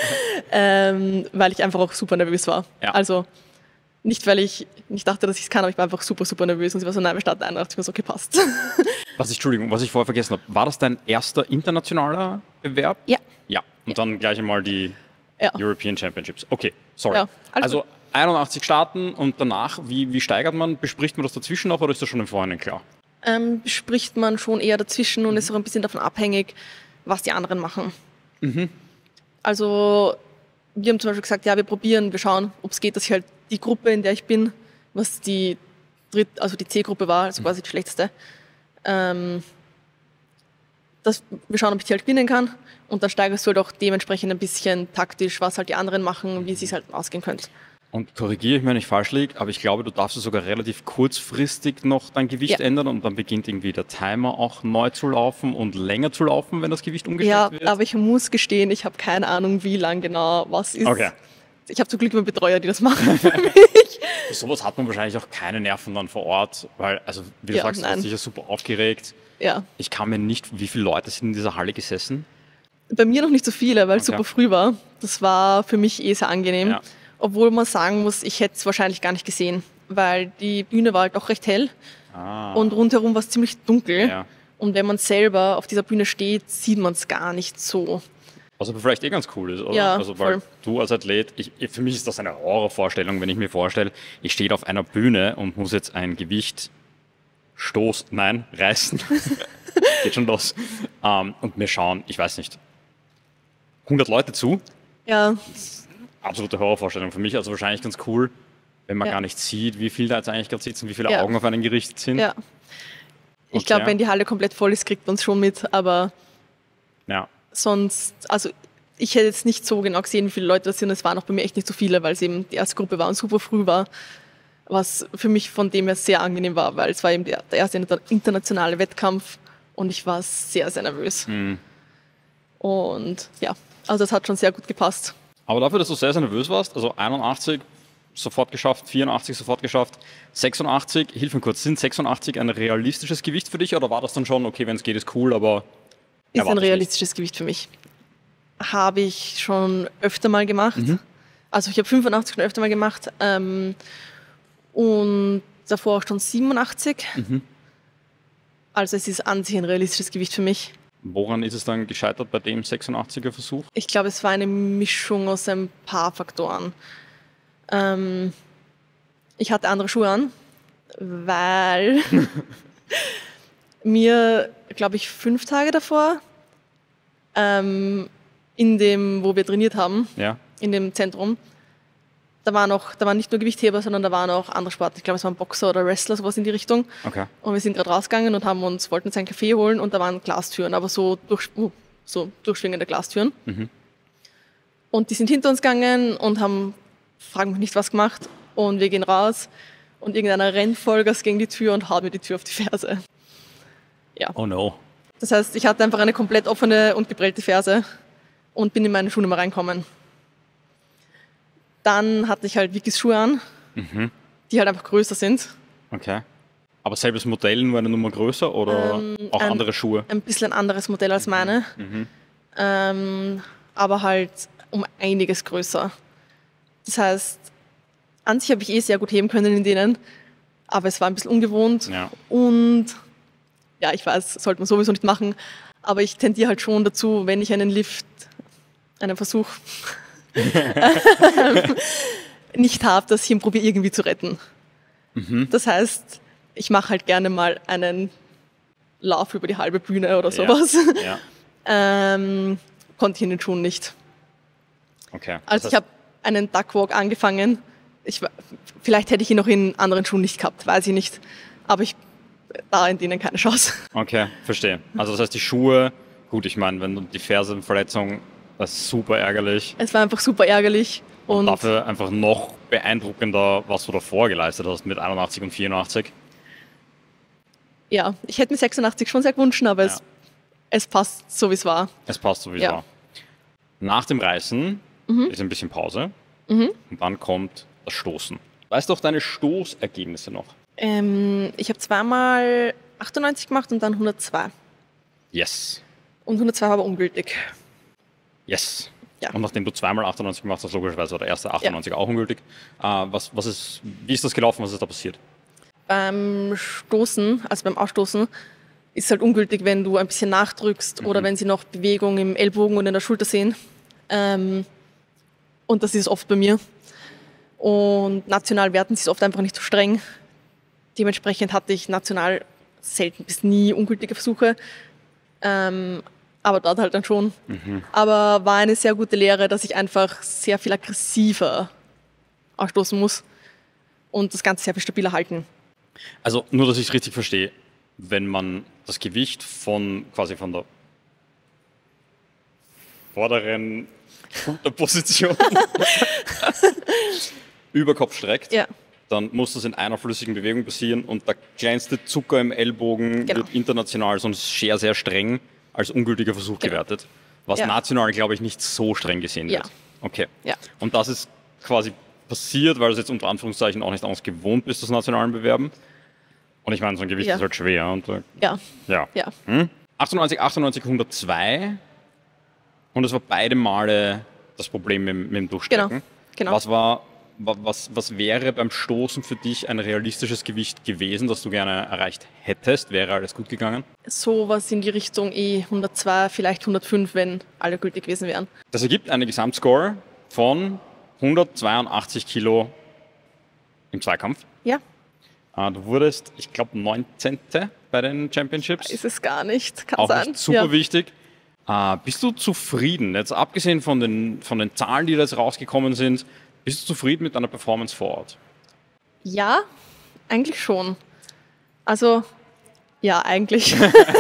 Speaker 2: ähm, weil ich einfach auch super nervös war.
Speaker 1: Ja.
Speaker 2: Also nicht, weil ich nicht dachte, dass ich es kann, aber ich war einfach super, super nervös und sie war so, nein, wir starten einundachtzig und so, okay, passt.
Speaker 1: Was, Entschuldigung, was ich vorher vergessen habe, war das dein erster internationaler Bewerb?
Speaker 2: Ja.
Speaker 1: Ja, und
Speaker 2: ja.
Speaker 1: dann gleich einmal die
Speaker 2: ja.
Speaker 1: European Championships. Okay, sorry.
Speaker 2: Ja,
Speaker 1: also einundachtzig starten und danach, wie, wie steigert man? Bespricht man das dazwischen noch oder ist das schon im Vorhinein klar?
Speaker 2: Ähm, bespricht man schon eher dazwischen und mhm. ist auch ein bisschen davon abhängig, was die anderen machen. Mhm. Also wir haben zum Beispiel gesagt, ja, wir probieren, wir schauen, ob es geht, dass ich halt die Gruppe, in der ich bin, was die dritt, also die C-Gruppe war, also quasi die schlechteste, ähm, dass wir schauen, ob ich die halt gewinnen kann und dann steigerst du halt auch dementsprechend ein bisschen taktisch, was halt die anderen machen, wie es sich halt ausgehen könnte.
Speaker 1: Und korrigiere ich, wenn ich falsch liege, aber ich glaube, du darfst sogar relativ kurzfristig noch dein Gewicht
Speaker 2: ja.
Speaker 1: ändern und dann beginnt irgendwie der Timer auch neu zu laufen und länger zu laufen, wenn das Gewicht umgestellt
Speaker 2: ja,
Speaker 1: wird.
Speaker 2: Ja, aber ich muss gestehen, ich habe keine Ahnung, wie lang genau was ist.
Speaker 1: Okay.
Speaker 2: Ich habe zum Glück immer Betreuer, die das machen für mich.
Speaker 1: Für sowas hat man wahrscheinlich auch keine Nerven dann vor Ort, weil, also wie du
Speaker 2: ja,
Speaker 1: sagst, du hast dich ja super aufgeregt.
Speaker 2: Ja.
Speaker 1: Ich kann mir nicht, wie viele Leute sind in dieser Halle gesessen?
Speaker 2: Bei mir noch nicht so viele, weil es
Speaker 1: okay.
Speaker 2: super früh war. Das war für mich eh sehr angenehm.
Speaker 1: Ja.
Speaker 2: Obwohl man sagen muss, ich hätte es wahrscheinlich gar nicht gesehen, weil die Bühne war halt doch recht hell
Speaker 1: ah.
Speaker 2: und rundherum war es ziemlich dunkel.
Speaker 1: Ja.
Speaker 2: Und wenn man selber auf dieser Bühne steht, sieht man es gar nicht so.
Speaker 1: Was aber vielleicht eh ganz cool ist, oder?
Speaker 2: Ja,
Speaker 1: also, weil
Speaker 2: voll.
Speaker 1: Du als Athlet, ich, für mich ist das eine Horrorvorstellung, wenn ich mir vorstelle, ich stehe auf einer Bühne und muss jetzt ein Gewicht stoßen, nein, reißen, geht schon los, um, und mir schauen, ich weiß nicht, hundert Leute zu.
Speaker 2: Ja.
Speaker 1: Absolute Horrorvorstellung für mich, also wahrscheinlich ganz cool, wenn man
Speaker 2: ja.
Speaker 1: gar nicht sieht, wie viele da jetzt eigentlich gerade sitzen, wie viele
Speaker 2: ja.
Speaker 1: Augen auf einen gerichtet sind.
Speaker 2: Ja. Ich
Speaker 1: okay.
Speaker 2: glaube, wenn die Halle komplett voll ist, kriegt man es schon mit, aber
Speaker 1: ja.
Speaker 2: sonst, also ich hätte jetzt nicht so genau gesehen, wie viele Leute das sind. Es waren auch bei mir echt nicht so viele, weil es eben die erste Gruppe war und super früh war, was für mich von dem her sehr angenehm war, weil es war eben der, der erste internationale Wettkampf und ich war sehr, sehr nervös.
Speaker 1: Mhm.
Speaker 2: Und ja, also das hat schon sehr gut gepasst.
Speaker 1: Aber dafür, dass du sehr, sehr nervös warst, also einundachtzig sofort geschafft, vierundachtzig sofort geschafft, sechsundachtzig, hilf mir kurz, sind sechsundachtzig ein realistisches Gewicht für dich oder war das dann schon, okay, wenn es geht, ist cool, aber...
Speaker 2: Ist ein realistisches Gewicht für mich. Habe ich schon öfter mal gemacht. Mhm. Also ich habe fünfundachtzig schon öfter mal gemacht ähm, und davor auch schon siebenundachtzig. Mhm. Also es ist an sich ein realistisches Gewicht für mich.
Speaker 1: Woran ist es dann gescheitert bei dem sechsundachtziger Versuch?
Speaker 2: Ich glaube, es war eine Mischung aus ein paar Faktoren. Ähm, ich hatte andere Schuhe an, weil mir, glaube ich, fünf Tage davor ähm, in dem, wo wir trainiert haben,
Speaker 1: ja.
Speaker 2: in dem Zentrum, da war noch, da waren nicht nur Gewichtheber, sondern da waren auch andere Sportler. Ich glaube, es waren Boxer oder Wrestler, sowas in die Richtung.
Speaker 1: Okay.
Speaker 2: Und wir sind gerade rausgegangen und haben uns, wollten uns einen Kaffee holen und da waren Glastüren, aber so, durch, uh, so durchschwingende Glastüren. Mhm. Und die sind hinter uns gegangen und haben, fragen mich nicht, was gemacht. Und wir gehen raus und irgendeiner rennt Vollgas gegen die Tür und haut mir die Tür auf die Ferse. Ja.
Speaker 1: Oh no.
Speaker 2: Das heißt, ich hatte einfach eine komplett offene und geprellte Ferse und bin in meine Schuhe nicht mehr reinkommen. Dann hatte ich halt Vickys Schuhe an,
Speaker 1: Mhm.
Speaker 2: die halt einfach größer sind.
Speaker 1: Okay. Aber selbes Modell, nur eine Nummer größer oder
Speaker 2: Ähm,
Speaker 1: auch
Speaker 2: ein-
Speaker 1: andere Schuhe?
Speaker 2: Ein bisschen ein anderes Modell als meine,
Speaker 1: Mhm.
Speaker 2: ähm, aber halt um einiges größer. Das heißt, an sich habe ich eh sehr gut heben können in denen, aber es war ein bisschen ungewohnt
Speaker 1: Ja.
Speaker 2: und ja, ich weiß, sollte man sowieso nicht machen, aber ich tendiere halt schon dazu, wenn ich einen Lift, einen Versuch nicht habe, dass ich ihn probiere irgendwie zu retten.
Speaker 1: Mhm.
Speaker 2: Das heißt, ich mache halt gerne mal einen Lauf über die halbe Bühne oder sowas.
Speaker 1: Ja.
Speaker 2: ähm, konnte ich in den Schuhen nicht.
Speaker 1: Okay.
Speaker 2: Also
Speaker 1: Das
Speaker 2: ich habe einen Duckwalk angefangen. Ich, wa- vielleicht hätte ich ihn noch in anderen Schuhen nicht gehabt, weiß ich nicht. Aber ich da in denen keine Chance.
Speaker 1: Okay, verstehe. Also das heißt, die Schuhe, gut, ich meine, wenn du die Fersenverletzung, das ist super ärgerlich.
Speaker 2: Es war einfach super ärgerlich.
Speaker 1: Und,
Speaker 2: Und
Speaker 1: dafür einfach noch beeindruckender, was du davor geleistet hast mit einundachtzig und vierundachtzig.
Speaker 2: ja, ich hätte mir sechsundachtzig schon sehr gewünscht, aber
Speaker 1: Ja.
Speaker 2: es, es passt so, wie es war.
Speaker 1: Es passt so, wie es
Speaker 2: Ja.
Speaker 1: war. Nach dem Reißen ist ein bisschen Pause
Speaker 2: Mhm.
Speaker 1: und dann kommt das Stoßen. Weißt du auch deine Stoßergebnisse noch?
Speaker 2: Ähm, ich habe zweimal achtundneunzig gemacht und dann hundertzwei.
Speaker 1: Yes.
Speaker 2: Und hundertzwei war aber ungültig.
Speaker 1: Yes.
Speaker 2: Ja.
Speaker 1: Und nachdem du zweimal achtundneunzig gemacht hast, logischerweise war der erste achtundneunzig auch ungültig. Äh, was, was ist, wie ist das gelaufen? Was ist da passiert?
Speaker 2: Beim Stoßen, also beim Ausstoßen, ist es halt ungültig, wenn du ein bisschen nachdrückst oder wenn sie noch Bewegung im Ellbogen und in der Schulter sehen. Ähm, und das ist oft bei mir. Und national werten sie es oft einfach nicht so streng. Dementsprechend hatte ich national selten bis nie ungültige Versuche. Ähm, aber dort halt dann schon. Aber war eine sehr gute Lehre, dass ich einfach sehr viel aggressiver ausstoßen muss und das Ganze sehr viel stabiler halten.
Speaker 1: Also nur, dass ich es richtig verstehe, wenn man das Gewicht von quasi von der vorderen Schulterposition über Kopf streckt,
Speaker 2: Ja,
Speaker 1: dann muss das in einer flüssigen Bewegung passieren und der kleinste Zucker im Ellbogen
Speaker 2: Genau.
Speaker 1: wird international sonst sehr, sehr streng als ungültiger Versuch
Speaker 2: Genau.
Speaker 1: gewertet, was
Speaker 2: Ja.
Speaker 1: national, glaube ich, nicht so streng gesehen
Speaker 2: Ja.
Speaker 1: wird. Okay.
Speaker 2: ja,
Speaker 1: Und das ist quasi passiert, weil du es jetzt unter Anführungszeichen auch nicht anders gewohnt bist, das nationalen Bewerben. Und ich meine, so ein Gewicht
Speaker 2: Ja.
Speaker 1: ist halt schwer. Und, äh,
Speaker 2: ja,
Speaker 1: ja.
Speaker 2: ja.
Speaker 1: Hm? achtundneunzig, achtundneunzig, hundertzwei. Und es war beide Male das Problem mit, mit dem Durchstrecken.
Speaker 2: Genau, genau.
Speaker 1: Was, war, wa- was, was wäre beim Stoßen für dich ein realistisches Gewicht gewesen, das du gerne erreicht hättest? Wäre alles gut gegangen?
Speaker 2: Sowas in die Richtung eh hundertzwei, vielleicht hundertfünf, wenn alle gültig gewesen wären.
Speaker 1: Das ergibt eine Gesamtscore von hundertzweiundachtzig Kilo im Zweikampf.
Speaker 2: Ja,
Speaker 1: Äh, Du wurdest, ich glaube, neunzehnte bei den Championships.
Speaker 2: ist es gar nicht, kann
Speaker 1: Auch
Speaker 2: sein.
Speaker 1: nicht super
Speaker 2: ja.
Speaker 1: wichtig. Äh, bist du zufrieden, jetzt abgesehen von den, von den Zahlen, die da jetzt rausgekommen sind, bist du zufrieden mit deiner Performance vor Ort?
Speaker 2: Ja, eigentlich schon. Also, ja, eigentlich.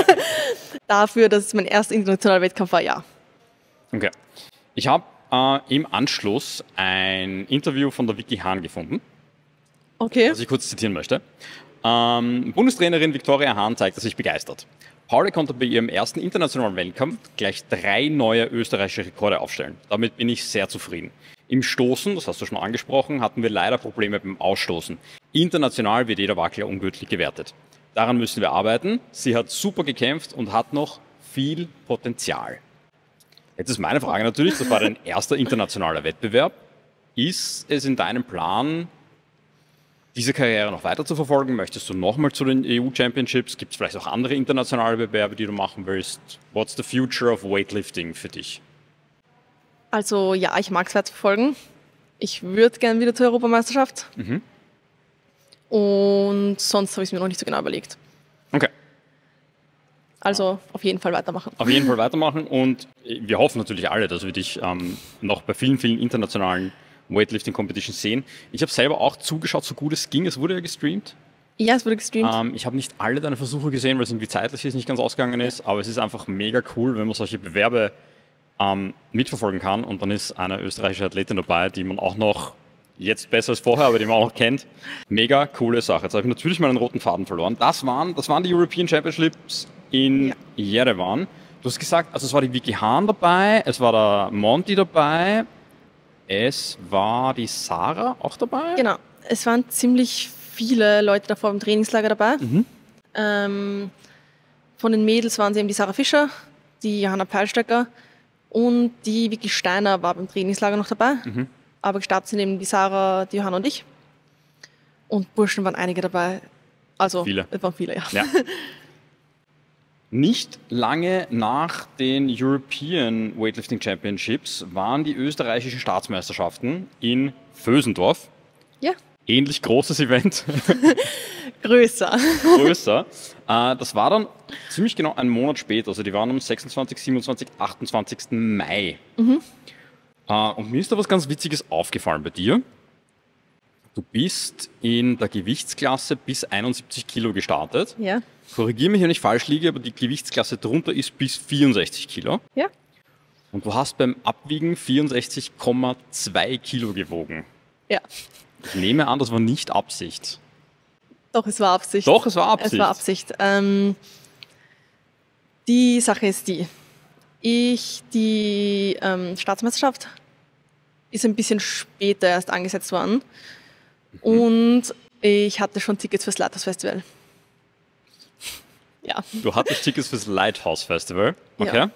Speaker 2: Dafür, dass es mein erster internationaler Wettkampf war, ja.
Speaker 1: Okay. Ich habe äh, im Anschluss ein Interview von der Vicky Hahn gefunden,
Speaker 2: Okay.
Speaker 1: das ich kurz zitieren möchte. Ähm, Bundestrainerin Viktoria Hahn zeigte sich begeistert. Pauli konnte bei ihrem ersten internationalen Wettkampf gleich drei neue österreichische Rekorde aufstellen. Damit bin ich sehr zufrieden. Im Stoßen, das hast du schon angesprochen, hatten wir leider Probleme beim Ausstoßen. International wird jeder Wackler ungültig gewertet. Daran müssen wir arbeiten. Sie hat super gekämpft und hat noch viel Potenzial. Jetzt ist meine Frage natürlich, das war dein erster internationaler Wettbewerb. Ist es in deinem Plan, diese Karriere noch weiter zu verfolgen? Möchtest du nochmal zu den E U Championships? Gibt es vielleicht auch andere internationale Bewerbe, die du machen willst? What's the future of weightlifting für dich?
Speaker 2: Also, ja, ich mag es weiter verfolgen. Ich würde gerne wieder zur Europameisterschaft.
Speaker 1: Mhm.
Speaker 2: Und sonst habe ich es mir noch nicht so genau überlegt.
Speaker 1: Okay,
Speaker 2: Also, auf jeden Fall weitermachen.
Speaker 1: auf jeden Fall weitermachen und wir hoffen natürlich alle, dass wir dich ähm, noch bei vielen, vielen internationalen Weightlifting Competitions sehen. Ich habe selber auch zugeschaut, so gut es ging. Es wurde ja gestreamt.
Speaker 2: Ja, es wurde gestreamt.
Speaker 1: Ähm, ich habe nicht alle deine Versuche gesehen, weil es irgendwie zeitlich jetzt nicht ganz ausgegangen ist, aber es ist einfach mega cool, wenn man solche Bewerbe ähm, mitverfolgen kann. Und dann ist eine österreichische Athletin dabei, die man auch noch, jetzt besser als vorher, aber die man auch noch kennt. Mega coole Sache. Jetzt habe ich natürlich meinen roten Faden verloren. Das waren, das waren die European Championships in ja. Jerewan. Du hast gesagt, also es war die Vicky Hahn dabei, es war der Monty dabei, es war die Sarah auch dabei?
Speaker 2: Genau, es waren ziemlich viele Leute davor im Trainingslager dabei. Mhm. Ähm, von den Mädels waren es eben die Sarah Fischer, die Johanna Peilstöcker und die Vicky Steiner war beim Trainingslager noch dabei. Mhm. Aber gestartet sind eben die Sarah, die Johanna und ich. Und Burschen waren einige dabei. Also,
Speaker 1: viele.
Speaker 2: Es waren viele, ja.
Speaker 1: ja. Nicht lange nach den European Weightlifting Championships waren die österreichischen Staatsmeisterschaften in Vösendorf.
Speaker 2: Ja.
Speaker 1: Ähnlich großes Event.
Speaker 2: Größer.
Speaker 1: Größer. Das war dann ziemlich genau einen Monat später. Also die waren am sechsundzwanzigsten, siebenundzwanzigsten, achtundzwanzigsten Mai. Mhm. Und mir ist da was ganz Witziges aufgefallen bei dir. Du bist in der Gewichtsklasse bis einundsiebzig Kilo gestartet.
Speaker 2: Ja.
Speaker 1: Korrigiere mich, wenn ich falsch liege, aber die Gewichtsklasse drunter ist bis vierundsechzig Kilo.
Speaker 2: Ja.
Speaker 1: Und du hast beim Abwiegen vierundsechzig Komma zwei Kilo gewogen.
Speaker 2: Ja.
Speaker 1: Ich nehme an, das war nicht Absicht.
Speaker 2: Doch, es war Absicht.
Speaker 1: Doch, es war Absicht.
Speaker 2: Es war Absicht. Ähm, die Sache ist die, ich, die ähm, Staatsmeisterschaft ist ein bisschen später erst angesetzt worden. Mhm. Und ich hatte schon Tickets fürs Lighthouse Festival. Ja.
Speaker 1: Du hattest Tickets fürs Lighthouse Festival? Okay. Ja.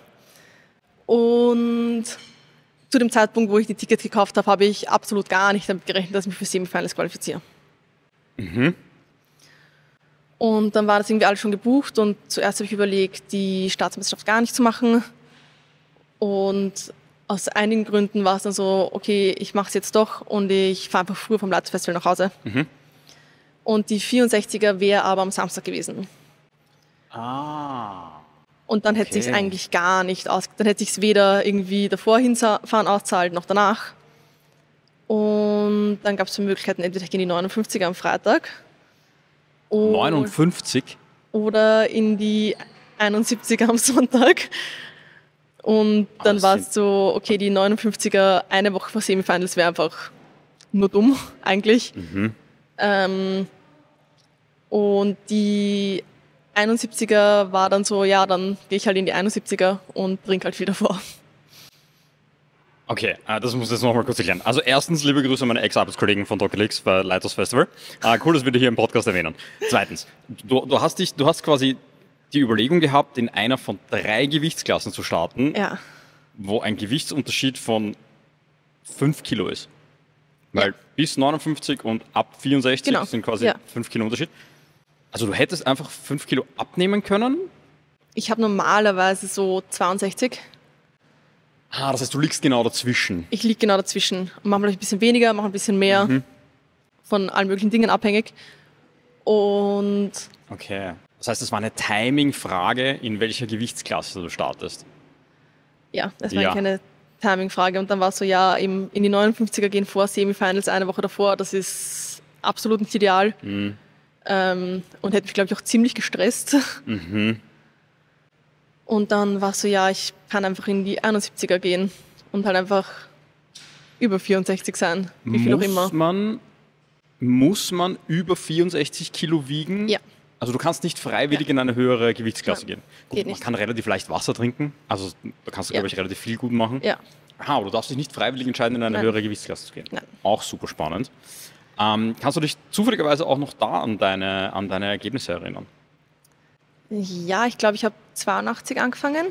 Speaker 2: Und zu dem Zeitpunkt, wo ich die Tickets gekauft habe, habe ich absolut gar nicht damit gerechnet, dass ich mich für Semifinals qualifiziere. Mhm. Und dann war das irgendwie alles schon gebucht und zuerst habe ich überlegt, die Staatsmeisterschaft gar nicht zu machen. Und aus einigen Gründen war es dann so, okay, ich mache es jetzt doch und ich fahre einfach früher vom Lighthouse Festival nach Hause. Mhm. Und die vierundsechziger wäre aber am Samstag gewesen.
Speaker 1: Ah.
Speaker 2: Und dann hätte okay. sich eigentlich gar nicht aus, dann hätte sich weder irgendwie davor hinfahren auszahlt noch danach. Und dann gab es zwei Möglichkeiten, entweder ich gehe in die neunundfünfziger am Freitag.
Speaker 1: neunundfünfzig?
Speaker 2: Oder in die einundsiebziger am Sonntag. Und dann war es so, okay, die neunundfünfziger eine Woche vor Semifinals wäre einfach nur dumm, eigentlich. Mhm. Ähm, und die einundsiebziger war dann so, ja, dann gehe ich halt in die einundsiebziger und trinke halt wieder vor.
Speaker 1: Okay, das muss ich jetzt nochmal kurz erklären. Also erstens, liebe Grüße an meine Ex-Arbeitskollegen von Doctor Leaks bei Lighthouse Festival. Cool, dass wir dich hier im Podcast erwähnen. Zweitens, du, du, hast dich, du hast quasi die Überlegung gehabt, in einer von drei Gewichtsklassen zu starten,
Speaker 2: ja.
Speaker 1: wo ein Gewichtsunterschied von fünf Kilo ist. Weil ja. bis neunundfünfzig und ab vierundsechzig genau. sind quasi ja. fünf Kilo Unterschied. Also du hättest einfach fünf Kilo abnehmen können?
Speaker 2: Ich habe normalerweise so zweiundsechzig.
Speaker 1: Ah, das heißt, du liegst genau dazwischen.
Speaker 2: Ich liege genau dazwischen. Manchmal ein bisschen weniger, manchmal ein bisschen mehr. Mhm. Von allen möglichen Dingen abhängig. Und...
Speaker 1: Okay. Das heißt, es war eine Timing-Frage, in welcher Gewichtsklasse du startest.
Speaker 2: Ja, es war ja. keine Timing-Frage. Und dann war es so, ja, in die neunundfünfziger gehen vor Semifinals eine Woche davor. Das ist absolut nicht ideal. Mhm. Ähm, und hätte mich, glaube ich, auch ziemlich gestresst. Mhm. Und dann war es so, ja, ich kann einfach in die einundsiebziger gehen und halt einfach über vierundsechzig sein, wie viel
Speaker 1: muss
Speaker 2: auch immer.
Speaker 1: Man, muss man über vierundsechzig Kilo wiegen?
Speaker 2: Ja.
Speaker 1: Also du kannst nicht freiwillig ja. in eine höhere Gewichtsklasse
Speaker 2: Nein,
Speaker 1: gehen. Gut, man nicht. kann relativ leicht Wasser trinken, also da kannst du, ja. glaube ich, relativ viel gut machen.
Speaker 2: Ja.
Speaker 1: Aha, aber du darfst dich nicht freiwillig entscheiden, in eine
Speaker 2: Nein.
Speaker 1: höhere Gewichtsklasse zu gehen.
Speaker 2: Nein.
Speaker 1: Auch super spannend. Ähm, kannst du dich zufälligerweise auch noch da an deine, an deine Ergebnisse erinnern?
Speaker 2: Ja, ich glaube, ich habe zweiundachtzig angefangen,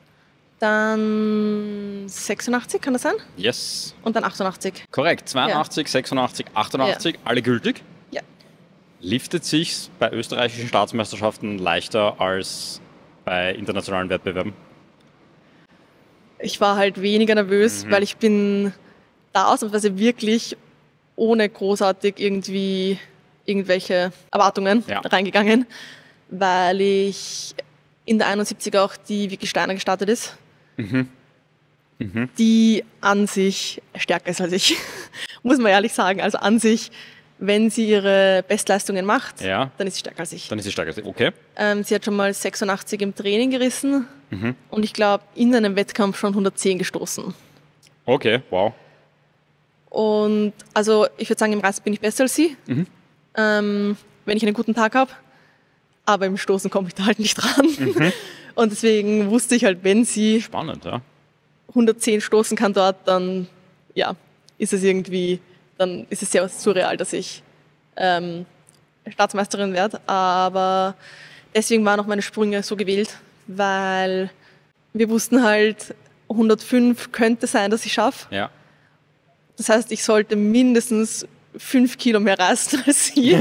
Speaker 2: dann sechsundachtzig, kann das sein?
Speaker 1: Yes.
Speaker 2: Und dann achtundachtzig.
Speaker 1: Korrekt, zweiundachtzig, ja. sechsundachtzig, achtundachtzig, ja. alle gültig?
Speaker 2: Ja.
Speaker 1: Liftet sich bei österreichischen Staatsmeisterschaften leichter als bei internationalen Wettbewerben?
Speaker 2: Ich war halt weniger nervös, mhm. weil ich bin da ausnahmsweise wirklich ohne großartig irgendwie irgendwelche Erwartungen ja. reingegangen, weil ich in der einundsiebziger auch die Vicky Steiner gestartet ist, mhm. Mhm. die an sich stärker ist als ich, muss man ehrlich sagen. Also an sich wenn sie ihre Bestleistungen macht,
Speaker 1: Ja.
Speaker 2: dann ist sie stärker als ich.
Speaker 1: Dann ist sie stärker als ich. Okay.
Speaker 2: Ähm, sie hat schon mal sechsundachtzig im Training gerissen
Speaker 1: Mhm.
Speaker 2: und ich glaube in einem Wettkampf schon hundertzehn gestoßen.
Speaker 1: Okay, wow.
Speaker 2: Und also ich würde sagen, im Rest bin ich besser als sie,
Speaker 1: Mhm.
Speaker 2: ähm, wenn ich einen guten Tag habe. Aber im Stoßen komme ich da halt nicht dran.
Speaker 1: Mhm.
Speaker 2: Und deswegen wusste ich halt, wenn sie
Speaker 1: Spannend, ja.
Speaker 2: hundertzehn stoßen kann dort, dann ja, ist es irgendwie, dann ist es sehr surreal, dass ich ähm, Staatsmeisterin werde. Aber deswegen waren auch meine Sprünge so gewählt, weil wir wussten halt, hundertfünf könnte sein, dass ich schaffe.
Speaker 1: Ja.
Speaker 2: Das heißt, ich sollte mindestens fünf Kilo mehr reißen als sie.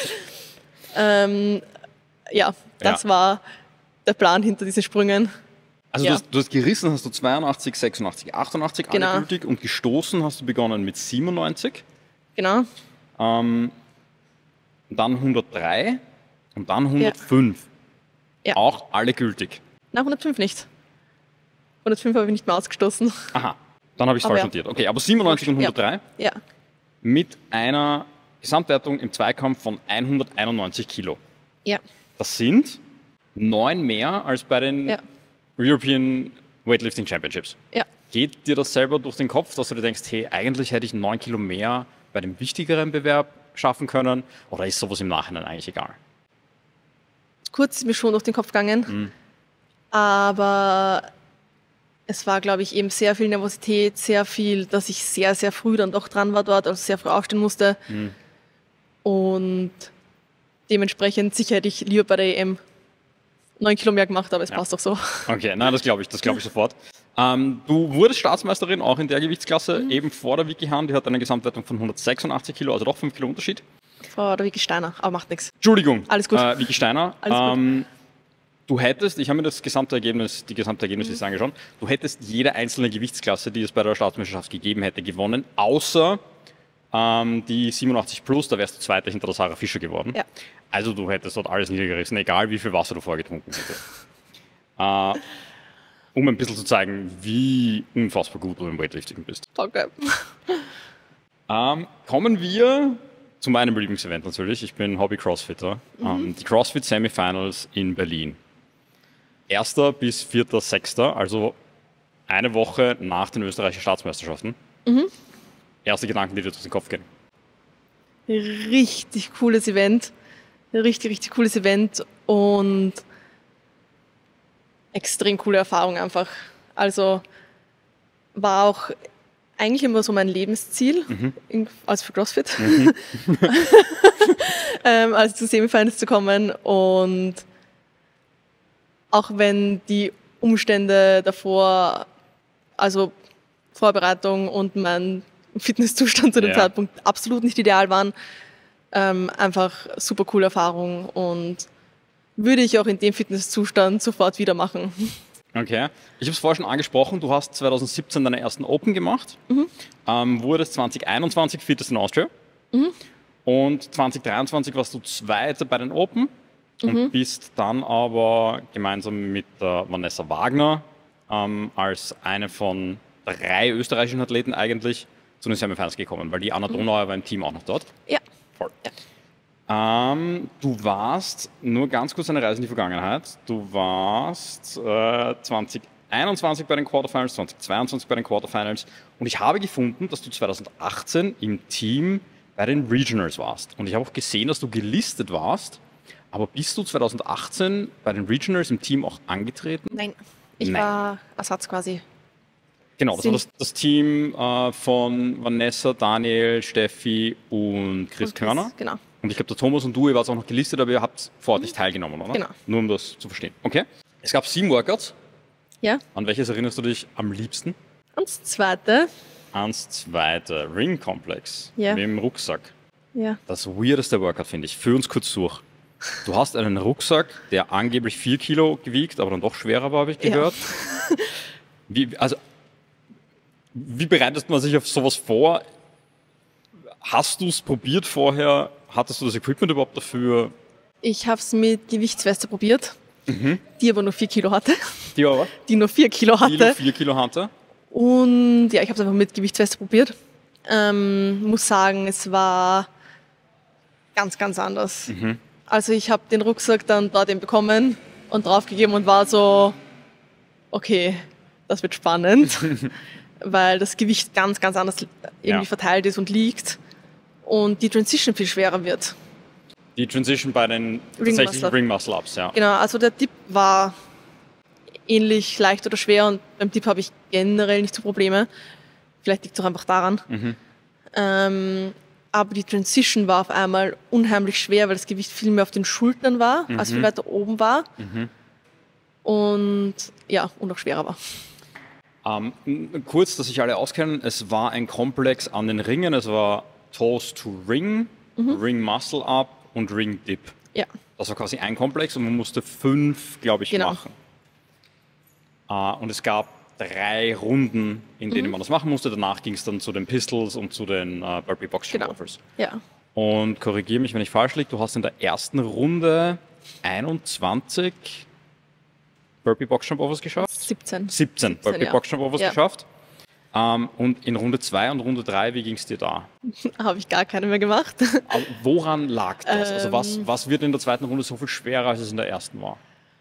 Speaker 2: ähm, ja, das
Speaker 1: Ja.
Speaker 2: war der Plan hinter diesen Sprüngen.
Speaker 1: Also
Speaker 2: Ja.
Speaker 1: du, hast, du hast gerissen, hast du zweiundachtzig, sechsundachtzig, achtundachtzig, alle
Speaker 2: Genau.
Speaker 1: gültig, und gestoßen hast du begonnen mit siebenundneunzig,
Speaker 2: Genau.
Speaker 1: ähm, dann hundertdrei und dann hundertfünf.
Speaker 2: Ja.
Speaker 1: Auch alle gültig.
Speaker 2: Na, hundertfünf nicht. hundertfünf habe ich nicht mehr ausgestoßen.
Speaker 1: Aha, dann habe ich es
Speaker 2: Aber
Speaker 1: falsch
Speaker 2: ja.
Speaker 1: notiert. Okay, aber siebenundneunzig und
Speaker 2: Ja.
Speaker 1: hundertdrei
Speaker 2: Ja,
Speaker 1: mit einer Gesamtwertung im Zweikampf von hunderteinundneunzig Kilo.
Speaker 2: ja,
Speaker 1: Das sind neun mehr als bei den
Speaker 2: ja,
Speaker 1: European Weightlifting Championships.
Speaker 2: ja.
Speaker 1: Geht dir das selber durch den Kopf, dass du dir denkst, hey, eigentlich hätte ich neun Kilo mehr bei dem wichtigeren Bewerb schaffen können? Oder ist sowas im Nachhinein eigentlich egal?
Speaker 2: Kurz ist mir schon durch den Kopf gegangen.
Speaker 1: Mhm.
Speaker 2: Aber es war, glaube ich, eben sehr viel Nervosität, sehr viel, dass ich sehr, sehr früh dann doch dran war dort, also sehr früh aufstehen musste.
Speaker 1: Mhm.
Speaker 2: Und dementsprechend sicher hätte ich lieber bei der E M neun Kilo mehr gemacht, aber es
Speaker 1: Ja.
Speaker 2: passt auch so.
Speaker 1: Okay, nein, das glaube ich, das glaube ich sofort. Ähm, du wurdest Staatsmeisterin, auch in der Gewichtsklasse,
Speaker 2: Mhm.
Speaker 1: eben vor der Vicky Hahn, die hat eine Gesamtwertung von hundertsechsundachtzig Kilo, also doch fünf Kilo Unterschied.
Speaker 2: Frau der Vicky Steiner, aber macht nichts.
Speaker 1: Entschuldigung,
Speaker 2: Alles gut.
Speaker 1: Äh, Vicky Steiner.
Speaker 2: Alles gut.
Speaker 1: ähm, Du hättest, ich habe mir das gesamte Ergebnis, die gesamte Ergebnisliste
Speaker 2: Mhm.
Speaker 1: angeschaut, du hättest jede einzelne Gewichtsklasse, die es bei der Staatsmeisterschaft gegeben hätte, gewonnen, außer ähm, die siebenundachtzig plus, da wärst du Zweiter hinter der Sarah Fischer geworden.
Speaker 2: Ja.
Speaker 1: Also du hättest dort alles niedergerissen, egal wie viel Wasser du vorgetrunken hättest. äh, um ein bisschen zu zeigen, wie unfassbar gut du im Weightlifting bist.
Speaker 2: Danke.
Speaker 1: Ähm, kommen wir zu meinem Lieblingsevent natürlich. Ich bin Hobby-Crossfitter. Ähm, die CrossFit Semifinals in Berlin. Erster bis vierter, sechster, also eine Woche nach den österreichischen Staatsmeisterschaften. Erste Gedanken, die dir durch den Kopf gehen.
Speaker 2: Richtig cooles Event. Richtig, richtig cooles Event und extrem coole Erfahrung einfach. Also war auch eigentlich immer so mein Lebensziel, in, also für CrossFit, ähm, also zu Semifinals zu kommen. Und auch wenn die Umstände davor, also Vorbereitung und mein Fitnesszustand zu dem
Speaker 1: Ja.
Speaker 2: Zeitpunkt absolut nicht ideal waren, ähm, einfach super coole Erfahrung und würde ich auch in dem Fitnesszustand sofort wieder machen.
Speaker 1: Okay. Ich habe es vorher schon angesprochen, du hast zwanzig siebzehn deine ersten Open gemacht, ähm, wurdest zwanzig einundzwanzig Fittest in Austria und zwanzig dreiundzwanzig warst du Zweiter bei den Open und bist dann aber gemeinsam mit der Vanessa Wagner ähm, als eine von drei österreichischen Athleten eigentlich zu den Semifinals gekommen, weil die Anna Donauer war im Team auch noch dort.
Speaker 2: Ja,
Speaker 1: Voll. Ähm, du warst, nur ganz kurz eine Reise in die Vergangenheit, du warst äh, zwanzig einundzwanzig bei den Quarterfinals, zwanzig zweiundzwanzig bei den Quarterfinals und ich habe gefunden, dass du zwanzig achtzehn im Team bei den Regionals warst. Und ich habe auch gesehen, dass du gelistet warst, aber bist du zwanzig achtzehn bei den Regionals im Team auch angetreten?
Speaker 2: nein, ich
Speaker 1: Nein.
Speaker 2: war Ersatz quasi.
Speaker 1: Genau, das war
Speaker 2: Sind-
Speaker 1: das, das Team äh, von Vanessa, Daniel, Steffi und Chris
Speaker 2: Und
Speaker 1: Körner.
Speaker 2: Genau.
Speaker 1: Und ich glaube, der Thomas und du, ihr wart auch noch gelistet, aber ihr habt vor Ort nicht teilgenommen, oder?
Speaker 2: Genau.
Speaker 1: Nur um das zu verstehen. Okay. Es gab sieben Workouts.
Speaker 2: Ja.
Speaker 1: An welches erinnerst du dich am liebsten?
Speaker 2: Und das zweite,
Speaker 1: Ans zweite, Ring Complex
Speaker 2: Ja.
Speaker 1: mit dem Rucksack.
Speaker 2: ja,
Speaker 1: Das weirdeste Workout, finde ich. Führ uns kurz durch. Du hast einen Rucksack, der angeblich vier Kilo gewiegt, aber dann doch schwerer war, habe ich
Speaker 2: Ja.
Speaker 1: gehört. Wie, also, wie bereitet man sich auf sowas vor? Hast du es probiert vorher? Hattest du das Equipment überhaupt dafür?
Speaker 2: ich habe es mit Gewichtsweste probiert, die aber nur vier Kilo hatte,
Speaker 1: Die aber
Speaker 2: die nur vier Kilo hatte.
Speaker 1: Kilo, vier Kilo hatte?
Speaker 2: Und ja, ich habe es einfach mit Gewichtsweste probiert. Ähm, muss sagen, es war ganz, ganz anders. Mhm. Also ich habe den Rucksack dann dort eben bekommen und draufgegeben und war so, okay, das wird spannend, weil das Gewicht ganz, ganz anders irgendwie ja. verteilt ist und liegt und die Transition viel schwerer wird.
Speaker 1: Die Transition bei den Ring tatsächlichen Ring Muscle Ups, ja.
Speaker 2: Genau, also der Dip war ähnlich leicht oder schwer und beim Dip habe ich generell nicht so Probleme. Vielleicht liegt es auch einfach daran. Mhm. Ähm, aber die Transition war auf einmal unheimlich schwer, weil das Gewicht viel mehr auf den Schultern war, mhm. als viel weiter oben war. Mhm. Und ja, und auch schwerer war.
Speaker 1: Ähm, kurz, dass sich alle auskennen, es war ein Komplex an den Ringen. Es war Toes to Ring, mhm. Ring Muscle Up und Ring Dip.
Speaker 2: Ja.
Speaker 1: Das war quasi ein Komplex und man musste fünf, glaube ich, genau. machen. Uh, und es gab drei Runden, in denen mhm. man das machen musste. Danach ging es dann zu den Pistols und zu den uh, Burpee Box Jump Overs.
Speaker 2: Genau. Ja.
Speaker 1: Und korrigiere mich, wenn ich falsch liege, du hast in der ersten Runde einundzwanzig Burpee Box Jump Overs geschafft?
Speaker 2: siebzehn.
Speaker 1: siebzehn Burpee ja. Box Jump Overs ja. geschafft. Um, und in Runde zwei und Runde drei, wie ging es dir da?
Speaker 2: Habe ich gar keine mehr gemacht.
Speaker 1: Aber woran lag das? Ähm, also was, was wird in der zweiten Runde so viel schwerer, als es in der ersten war?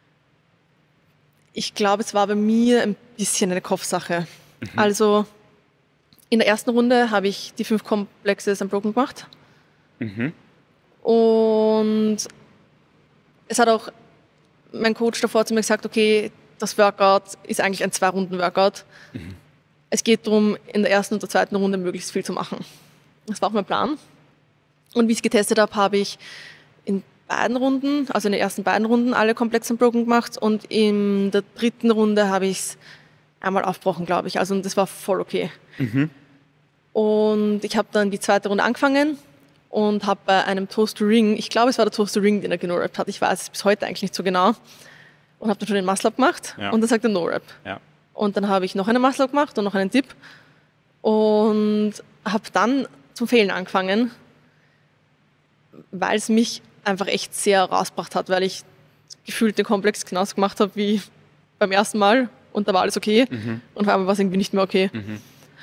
Speaker 2: Ich glaube, es war bei mir ein bisschen eine Kopfsache. Mhm. Also in der ersten Runde habe ich die fünf Komplexe Unbroken gemacht. Mhm. Und es hat auch mein Coach davor zu mir gesagt, okay, das Workout ist eigentlich ein Zwei-Runden-Workout. Mhm. Es geht darum, in der ersten und der zweiten Runde möglichst viel zu machen. Das war auch mein Plan. Und wie ich es getestet habe, habe ich in beiden Runden, also in den ersten beiden Runden, alle Complex Unbroken gemacht und in der dritten Runde habe ich es einmal aufgebrochen, glaube ich. Also das war voll okay. Mhm. Und ich habe dann die zweite Runde angefangen und habe bei einem Toast to Ring, ich glaube, es war der Toast to Ring, den er genorappt hat, ich weiß es bis heute eigentlich nicht so genau, und habe dann schon den Muscle Up gemacht ja. und dann sagt er No-Rap. Ja. Und dann habe ich noch einen Muscle Up gemacht und noch einen Dip und habe dann zum Fehlen angefangen, weil es mich einfach echt sehr rausgebracht hat, weil ich gefühlt den Komplex genauso gemacht habe wie beim ersten Mal und da war alles okay mhm. und auf einmal war es irgendwie nicht mehr okay. Mhm.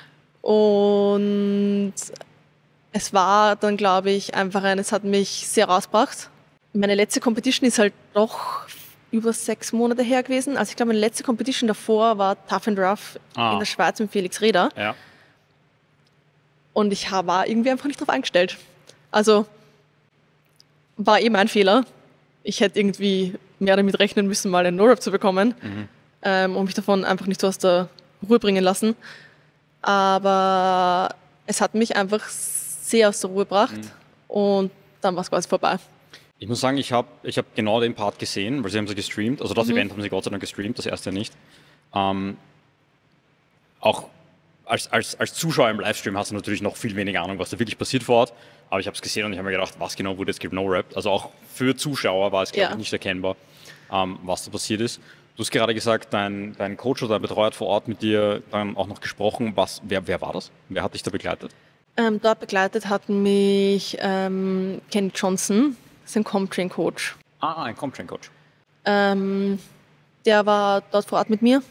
Speaker 2: Und es war dann, glaube ich, einfach ein, es hat mich sehr rausgebracht. Meine letzte Competition ist halt doch über sechs Monate her gewesen. Also ich glaube, meine letzte Competition davor war Tough and Rough ah. in der Schweiz mit Felix Reder. Ja. Und ich war irgendwie einfach nicht drauf eingestellt. Also war eben ein Fehler. Ich hätte irgendwie mehr damit rechnen müssen, mal einen No-Rap zu bekommen mhm. ähm, und mich davon einfach nicht so aus der Ruhe bringen lassen. Aber es hat mich einfach sehr aus der Ruhe gebracht mhm. und dann war es quasi vorbei.
Speaker 1: Ich muss sagen, ich habe ich hab genau den Part gesehen, weil sie haben sie gestreamt. Also das mhm. Event haben sie Gott sei Dank gestreamt, das erste nicht. Ähm, auch als, als, als Zuschauer im Livestream hast du natürlich noch viel weniger Ahnung, was da wirklich passiert vor Ort. Aber ich habe es gesehen und ich habe mir gedacht, was genau wurde jetzt no-rappt. Also auch für Zuschauer war es, glaube ja. ich, nicht erkennbar, ähm, was da passiert ist. Du hast gerade gesagt, dein, dein Coach oder dein Betreuer hat vor Ort mit dir dann auch noch gesprochen. Was, wer, wer war das? Wer hat dich da begleitet?
Speaker 2: Ähm, dort begleitet hat mich ähm, Kenny Johnson, das ist ein Comtrain-Coach.
Speaker 1: Ah, ein Comtrain-Coach.
Speaker 2: Ähm, der war dort vor Ort mit mir.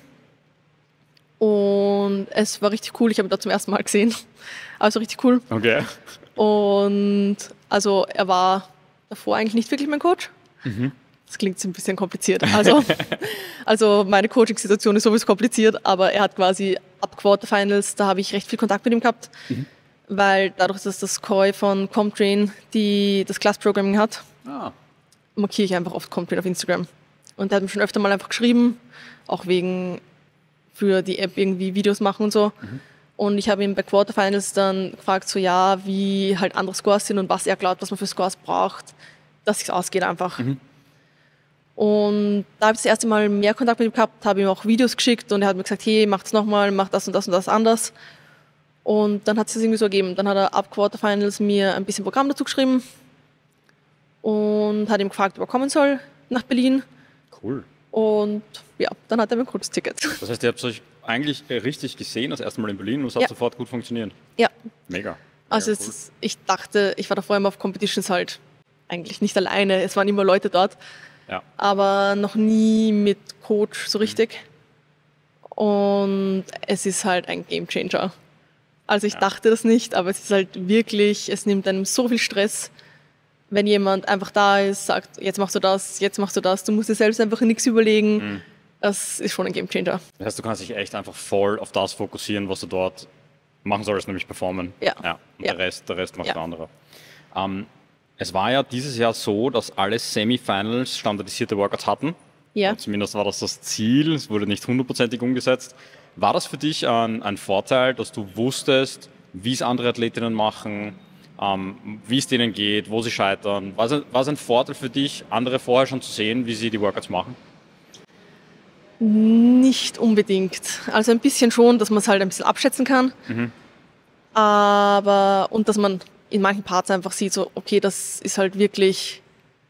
Speaker 2: Und es war richtig cool. Ich habe ihn dort zum ersten Mal gesehen. Also richtig cool.
Speaker 1: Okay.
Speaker 2: Und also er war davor eigentlich nicht wirklich mein Coach. Mhm. Das klingt ein bisschen kompliziert. Also, also meine Coaching-Situation ist sowieso kompliziert, aber er hat quasi ab Quarterfinals, da habe ich recht viel Kontakt mit ihm gehabt, mhm. weil dadurch, dass das Koi von Comtrain die das Class-Programming hat, ah. markiere ich einfach oft Comtrain auf Instagram. Und er hat mir schon öfter mal einfach geschrieben, auch wegen für die App irgendwie Videos machen und so. Mhm. Und ich habe ihn bei Quarterfinals dann gefragt, so ja, wie halt andere Scores sind und was er glaubt, was man für Scores braucht, dass es ausgeht einfach. Mhm. Und da habe ich das erste Mal mehr Kontakt mit ihm gehabt, habe ihm auch Videos geschickt und er hat mir gesagt, hey, mach das nochmal, mach das und das und das anders. Und dann hat es sich irgendwie so ergeben. Dann hat er ab Quarterfinals mir ein bisschen Programm dazu geschrieben und hat ihm gefragt, ob er kommen soll nach Berlin.
Speaker 1: Cool.
Speaker 2: Und ja, dann hat er mir ein kurzes Ticket.
Speaker 1: Das heißt, ihr habt euch eigentlich richtig gesehen, das erste Mal in Berlin und es hat ja. sofort gut funktioniert?
Speaker 2: Ja.
Speaker 1: Mega. Mega
Speaker 2: also
Speaker 1: cool.
Speaker 2: es ist, ich dachte, ich war davor immer auf Competitions halt eigentlich nicht alleine, es waren immer Leute dort, ja. aber noch nie mit Coach so richtig. Mhm. Und es ist halt ein Gamechanger. Also ich ja. dachte das nicht, aber es ist halt wirklich, es nimmt einem so viel Stress wenn jemand einfach da ist, sagt, jetzt machst du das, jetzt machst du das, du musst dir selbst einfach nichts überlegen, mhm. das ist schon ein Gamechanger.
Speaker 1: Das heißt, du kannst dich echt einfach voll auf das fokussieren, was du dort machen sollst, nämlich performen.
Speaker 2: Ja.
Speaker 1: ja und
Speaker 2: ja.
Speaker 1: Der Rest, der Rest macht
Speaker 2: ja.
Speaker 1: der andere. Ähm, es war ja dieses Jahr so, dass alle Semifinals standardisierte Workouts hatten.
Speaker 2: Ja.
Speaker 1: Und zumindest war das das Ziel, es wurde nicht hundertprozentig umgesetzt. War das für dich ein, ein Vorteil, dass du wusstest, wie es andere Athletinnen machen, ähm, wie es denen geht, wo sie scheitern? War es, ein, war es ein Vorteil für dich, andere vorher schon zu sehen, wie sie die Workouts machen?
Speaker 2: Nicht unbedingt. Also ein bisschen schon, dass man es halt ein bisschen abschätzen kann. Mhm. Aber, und dass man in manchen Parts einfach sieht, so, okay, das ist halt wirklich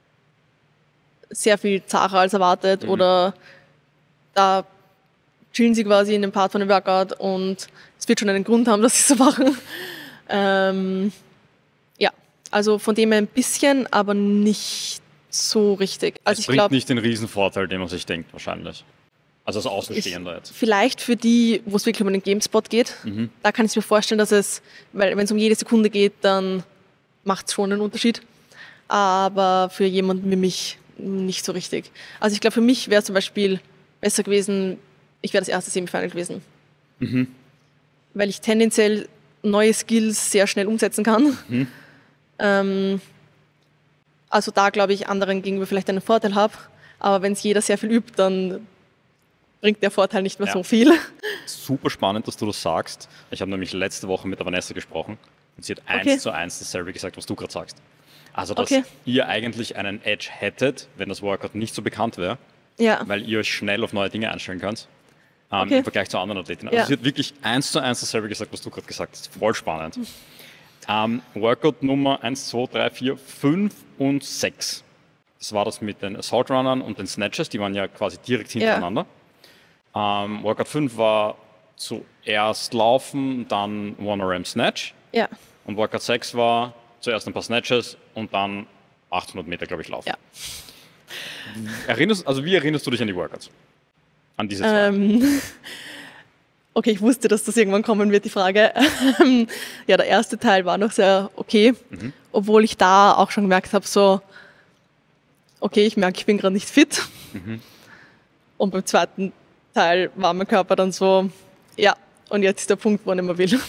Speaker 2: sehr viel zacher als erwartet. Mhm. Oder da chillen sie quasi in dem Part von dem Workout und es wird schon einen Grund haben, dass sie so machen. Ähm, ja, also von dem her ein bisschen, aber nicht so richtig. Also
Speaker 1: es
Speaker 2: ich
Speaker 1: bringt
Speaker 2: glaub,
Speaker 1: nicht den Riesenvorteil, den man sich denkt wahrscheinlich. Also als Außenstehender jetzt.
Speaker 2: Vielleicht für die, wo es wirklich um den GameSpot geht, mhm. da kann ich mir vorstellen, dass es, weil wenn es um jede Sekunde geht, dann macht es schon einen Unterschied. Aber für jemanden wie mich nicht so richtig. Also ich glaube, für mich wäre es zum Beispiel besser gewesen, ich wäre das erste Semifinal gewesen. Mhm. Weil ich tendenziell neue Skills sehr schnell umsetzen kann. Mhm. Ähm, also da, glaube ich, anderen gegenüber vielleicht einen Vorteil habe. Aber wenn es jeder sehr viel übt, dann bringt der Vorteil nicht mehr ja. so viel.
Speaker 1: Super spannend, dass du das sagst. Ich habe nämlich letzte Woche mit der Vanessa gesprochen und sie hat eins
Speaker 2: okay.
Speaker 1: zu eins dasselbe gesagt, was du gerade sagst. Also, dass
Speaker 2: okay.
Speaker 1: ihr eigentlich einen Edge hättet, wenn das Workout nicht so bekannt wäre,
Speaker 2: ja.
Speaker 1: weil ihr euch schnell auf neue Dinge einstellen könnt, ähm,
Speaker 2: okay.
Speaker 1: im Vergleich zu anderen Athleten. Also
Speaker 2: ja.
Speaker 1: sie hat wirklich eins zu eins dasselbe gesagt, was du gerade gesagt hast. Voll spannend. Mhm. Ähm, Workout Nummer eins, zwei, drei, vier, fünf und sechs. Das war das mit den Assault Runnern und den Snatches, die waren ja quasi direkt hintereinander. Ja. Ähm, Workout fünf war zuerst Laufen, dann One R M Snatch.
Speaker 2: Ja.
Speaker 1: Und Workout sechs war zuerst ein paar Snatches und dann achthundert Meter, glaube ich, laufen.
Speaker 2: Ja.
Speaker 1: Erinnerst, also wie erinnerst du dich an die Workouts? An diese zwei?
Speaker 2: Ähm, okay, ich wusste, dass das irgendwann kommen wird, die Frage. Ja, der erste Teil war noch sehr okay, mhm. obwohl ich da auch schon gemerkt habe, so, okay, ich merke, ich bin gerade nicht fit. Mhm. Und beim zweiten Teil war mein Körper dann so, ja, und jetzt ist der Punkt, wo ich nicht mehr will.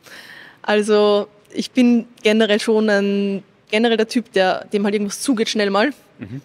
Speaker 2: Also ich bin generell schon ein, generell der Typ, der, dem halt irgendwas zugeht schnell mal. Mhm.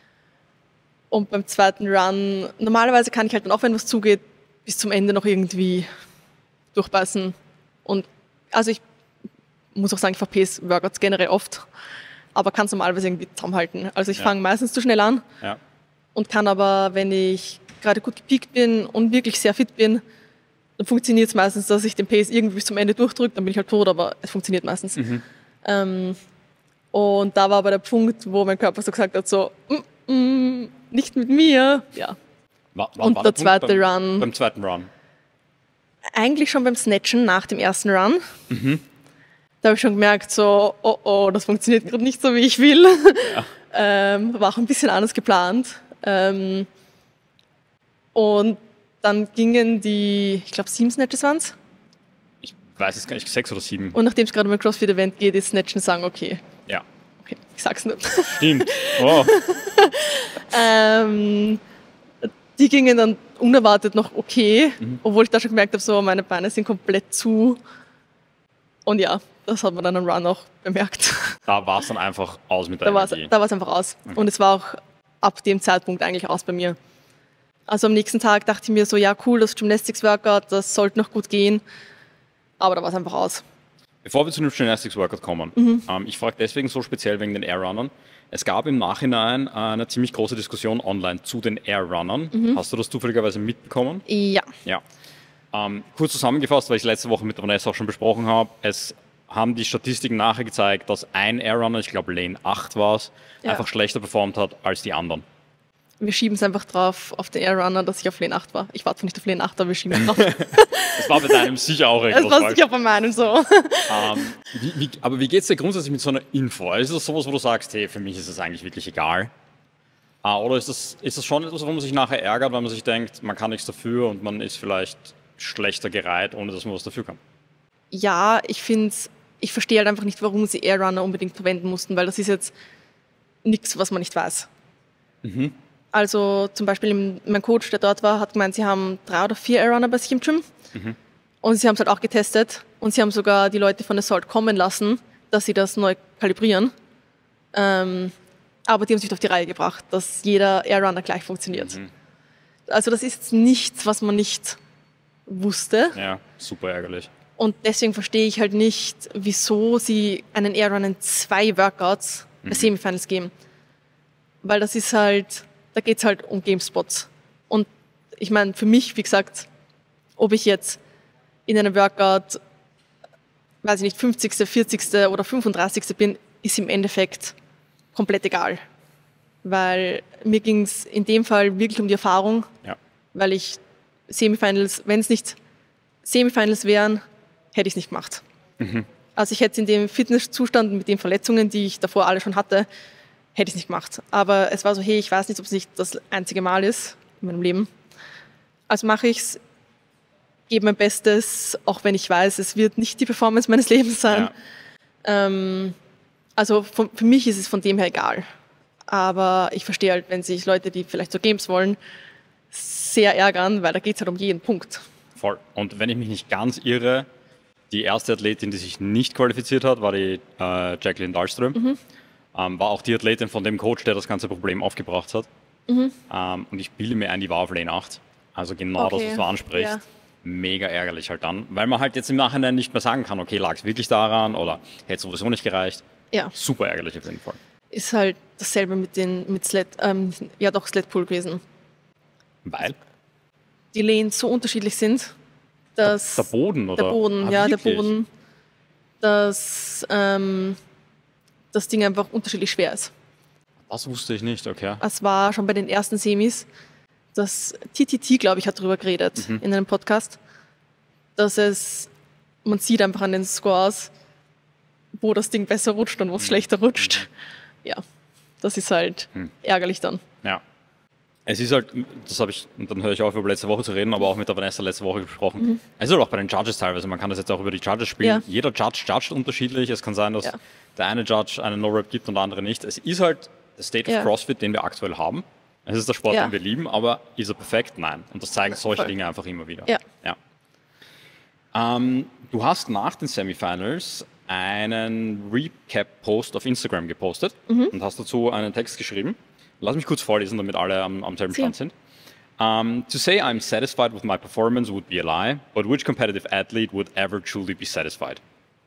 Speaker 2: Und beim zweiten Run, normalerweise kann ich halt dann auch, wenn was zugeht, bis zum Ende noch irgendwie durchbeißen. Und also ich muss auch sagen, ich verpace Workouts generell oft, aber kann es normalerweise irgendwie zusammenhalten. Also ich ja. fange meistens zu schnell an
Speaker 1: ja.
Speaker 2: und kann aber, wenn ich gerade gut gepiekt bin und wirklich sehr fit bin, dann funktioniert es meistens, dass ich den Pace irgendwie bis zum Ende durchdrücke, dann bin ich halt tot, aber es funktioniert meistens. Mhm. Ähm, und da war aber der Punkt, wo mein Körper so gesagt hat, so, mm, mm, nicht mit mir. Ja.
Speaker 1: War, war,
Speaker 2: und
Speaker 1: war
Speaker 2: der,
Speaker 1: der
Speaker 2: zweite
Speaker 1: beim,
Speaker 2: Run.
Speaker 1: Beim zweiten Run?
Speaker 2: Eigentlich schon beim Snatchen nach dem ersten Run.
Speaker 1: Mhm.
Speaker 2: Da habe ich schon gemerkt, so, oh oh, das funktioniert gerade nicht so, wie ich will. Ja. ähm, war auch ein bisschen anders geplant. Ähm, und dann gingen die, ich glaube, sieben Snatches waren es.
Speaker 1: Ich weiß es gar nicht, sechs oder sieben.
Speaker 2: Und nachdem es gerade um ein CrossFit-Event geht, ist Snatchen sagen, okay.
Speaker 1: Ja.
Speaker 2: Okay, ich sag's nur.
Speaker 1: Stimmt. Oh.
Speaker 2: ähm, die gingen dann unerwartet noch okay, mhm. obwohl ich da schon gemerkt habe, so meine Beine sind komplett zu. Und ja, das hat man dann am Run auch bemerkt.
Speaker 1: Da war es dann einfach aus mit der
Speaker 2: da war's,
Speaker 1: Energie.
Speaker 2: Da war es einfach aus. Okay. Und es war auch ab dem Zeitpunkt eigentlich aus bei mir. Also am nächsten Tag dachte ich mir so, ja cool, das Gymnastics-Workout, das sollte noch gut gehen. Aber da war es einfach aus.
Speaker 1: Bevor wir zu dem Gymnastics-Workout kommen,
Speaker 2: mhm.
Speaker 1: ähm, ich frage deswegen so speziell wegen den Air-Runnern. Es gab im Nachhinein eine ziemlich große Diskussion online zu den Air-Runnern. Mhm. Hast du das zufälligerweise mitbekommen?
Speaker 2: Ja.
Speaker 1: Ja. Ähm, kurz zusammengefasst, weil ich es letzte Woche mit der Vanessa auch schon besprochen habe, es haben die Statistiken nachher gezeigt, dass ein Air-Runner, ich glaube Lane acht war es, ja. einfach schlechter performt hat als die anderen.
Speaker 2: Wir schieben es einfach drauf auf den Air-Runner, dass ich auf Lane acht war. Ich war zwar nicht auf Lane acht, aber wir schieben es drauf.
Speaker 1: Das war bei deinem sicher auch irgendwas.
Speaker 2: Das war sicher bei meinem so.
Speaker 1: Ähm, wie, wie, aber wie geht es dir grundsätzlich mit so einer Info? Ist das sowas, wo du sagst, hey, für mich ist das eigentlich wirklich egal? Ah, oder ist das, ist das schon etwas, wo man sich nachher ärgert, weil man sich denkt, man kann nichts dafür und man ist vielleicht schlechter gereiht, ohne dass man was dafür kann?
Speaker 2: Ja, ich finde, ich verstehe halt einfach nicht, warum sie Air-Runner unbedingt verwenden mussten, weil das ist jetzt nichts, was man nicht weiß.
Speaker 1: Mhm.
Speaker 2: Also zum Beispiel mein Coach, der dort war, hat gemeint, sie haben drei oder vier Airrunner bei sich im Gym. Mhm. Und sie haben es halt auch getestet. Und sie haben sogar die Leute von Assault kommen lassen, dass sie das neu kalibrieren. Ähm, aber die haben sich auf die Reihe gebracht, dass jeder Airrunner gleich funktioniert. Mhm. Also das ist nichts, was man nicht wusste.
Speaker 1: Ja, super ärgerlich.
Speaker 2: Und deswegen verstehe ich halt nicht, wieso sie einen Airrun in zwei Workouts bei mhm. Semifinals geben. Weil das ist halt, da geht es halt um Gamespots. Und ich meine, für mich, wie gesagt, ob ich jetzt in einem Workout, weiß ich nicht, fünfzigste, vierzigste oder fünfunddreißigste bin, ist im Endeffekt komplett egal. Weil mir ging es in dem Fall wirklich um die Erfahrung,
Speaker 1: ja.
Speaker 2: weil ich Semifinals, wenn es nicht Semifinals wären, hätte ich es nicht gemacht. Mhm. Also ich hätte es in dem Fitnesszustand mit den Verletzungen, die ich davor alle schon hatte, hätte ich es nicht gemacht. Aber es war so, hey, ich weiß nicht, ob es nicht das einzige Mal ist in meinem Leben. Also mache ich es, gebe mein Bestes, auch wenn ich weiß, es wird nicht die Performance meines Lebens sein. Ja. Ähm, also von, für mich ist es von dem her egal. Aber ich verstehe halt, wenn sich Leute, die vielleicht so Games wollen, sehr ärgern, weil da geht es halt um jeden Punkt.
Speaker 1: Voll. Und wenn ich mich nicht ganz irre, die erste Athletin, die sich nicht qualifiziert hat, war die äh, Jacqueline Dahlström. Mhm. Ähm, war auch die Athletin von dem Coach, der das ganze Problem aufgebracht hat. Mhm. Ähm, und ich bilde mir ein, die war auf Lane acht. Also genau okay. das, was du ansprichst. Ja. Mega ärgerlich halt dann. Weil man halt jetzt im Nachhinein nicht mehr sagen kann, okay, lag es wirklich daran oder hätte sowieso nicht gereicht.
Speaker 2: Ja.
Speaker 1: Super ärgerlich auf jeden Fall.
Speaker 2: Ist halt dasselbe mit den mit Sled, ähm, ja doch Sledpool gewesen.
Speaker 1: Weil?
Speaker 2: Die Lanes so unterschiedlich sind, dass...
Speaker 1: Der, der Boden, oder?
Speaker 2: Der Boden, ah, ja, wirklich? der Boden, dass ähm, das Ding einfach unterschiedlich schwer ist.
Speaker 1: Das wusste ich nicht, okay.
Speaker 2: Es war schon bei den ersten Semis, das T T T, glaube ich, hat darüber geredet mhm. in einem Podcast, dass es, man sieht einfach an den Scores, wo das Ding besser rutscht und wo es mhm. schlechter rutscht. Mhm. Ja, das ist halt mhm. ärgerlich dann.
Speaker 1: Ja. Es ist halt, das habe ich, und dann höre ich auf, über letzte Woche zu reden, aber auch mit der Vanessa letzte Woche gesprochen. Mhm. Es ist halt auch bei den Judges teilweise, man kann das jetzt auch über die Judges spielen. Ja. Jeder Judge judgt unterschiedlich. Es kann sein, dass ja. der eine Judge einen No-Rap gibt und der andere nicht. Es ist halt der State of ja. CrossFit, den wir aktuell haben. Es ist der Sport, ja. den wir lieben, aber ist er perfekt? Nein. Und das zeigen solche Voll. Dinge einfach immer wieder.
Speaker 2: Ja.
Speaker 1: Ja. Ähm, du hast nach den Semifinals einen Recap-Post auf Instagram gepostet mhm. und hast dazu einen Text geschrieben. Lass mich kurz vorlesen, damit alle am, am selben Stand sind. Um, to say I'm satisfied with my performance would be a lie, but which competitive athlete would ever truly be satisfied?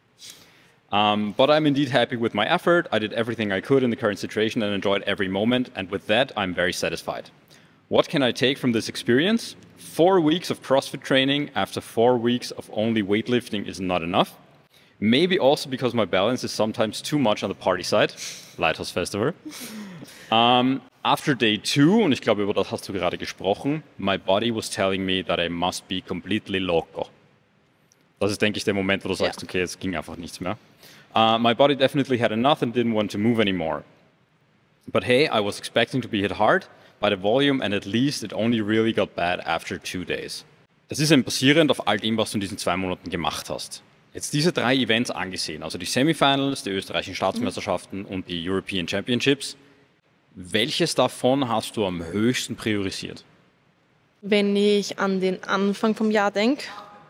Speaker 1: Um, but I'm indeed happy with my effort. I did everything I could in the current situation and enjoyed every moment, and with that, I'm very satisfied. What can I take from this experience? Four weeks of CrossFit training after four weeks of only weightlifting is not enough. Maybe also because my balance is sometimes too much on the party side. Lighthouse Festival. Um, after day two, und ich glaube, über das hast du gerade gesprochen, my body was telling me that I must be completely loco. Das ist, denke ich, der Moment, wo du sagst, ja. okay, es ging einfach nichts mehr. Uh, my body definitely had enough and didn't want to move anymore. But hey, I was expecting to be hit hard by the volume and at least it only really got bad after two days. Das ist ein basierend auf all dem, was du in diesen zwei Monaten gemacht hast. Jetzt diese drei Events angesehen, also die Semifinals, die österreichischen Staatsmeisterschaften mhm. und die European Championships. Welches davon hast du am höchsten priorisiert?
Speaker 2: Wenn ich an den Anfang vom Jahr denke,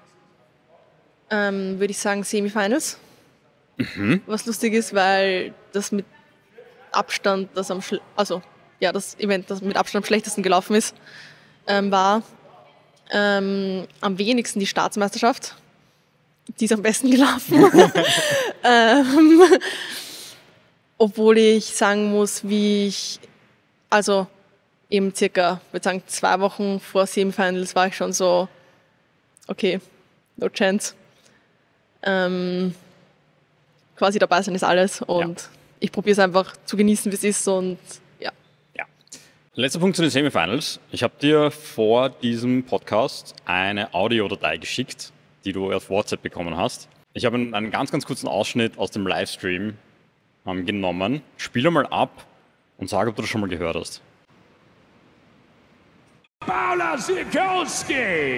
Speaker 2: ähm, würde ich sagen Semifinals. Mhm. Was lustig ist, weil das mit Abstand, das am Schle- also ja, das Event, das mit Abstand am schlechtesten gelaufen ist, ähm, war ähm, am wenigsten die Staatsmeisterschaft. Die ist am besten gelaufen. ähm, Obwohl ich sagen muss, wie ich, also eben circa, ich würde sagen, zwei Wochen vor Semifinals war ich schon so, okay, no chance. Ähm, quasi dabei sein ist alles und ja. ich probiere es einfach zu genießen, wie es ist und ja.
Speaker 1: ja. Letzter Punkt zu den Semifinals. Ich habe dir vor diesem Podcast eine Audiodatei geschickt, die du auf WhatsApp bekommen hast. Ich habe einen ganz, ganz kurzen Ausschnitt aus dem Livestream genommen. Spiele mal ab und sag, ob du das schon mal gehört hast. Paula Sikorski!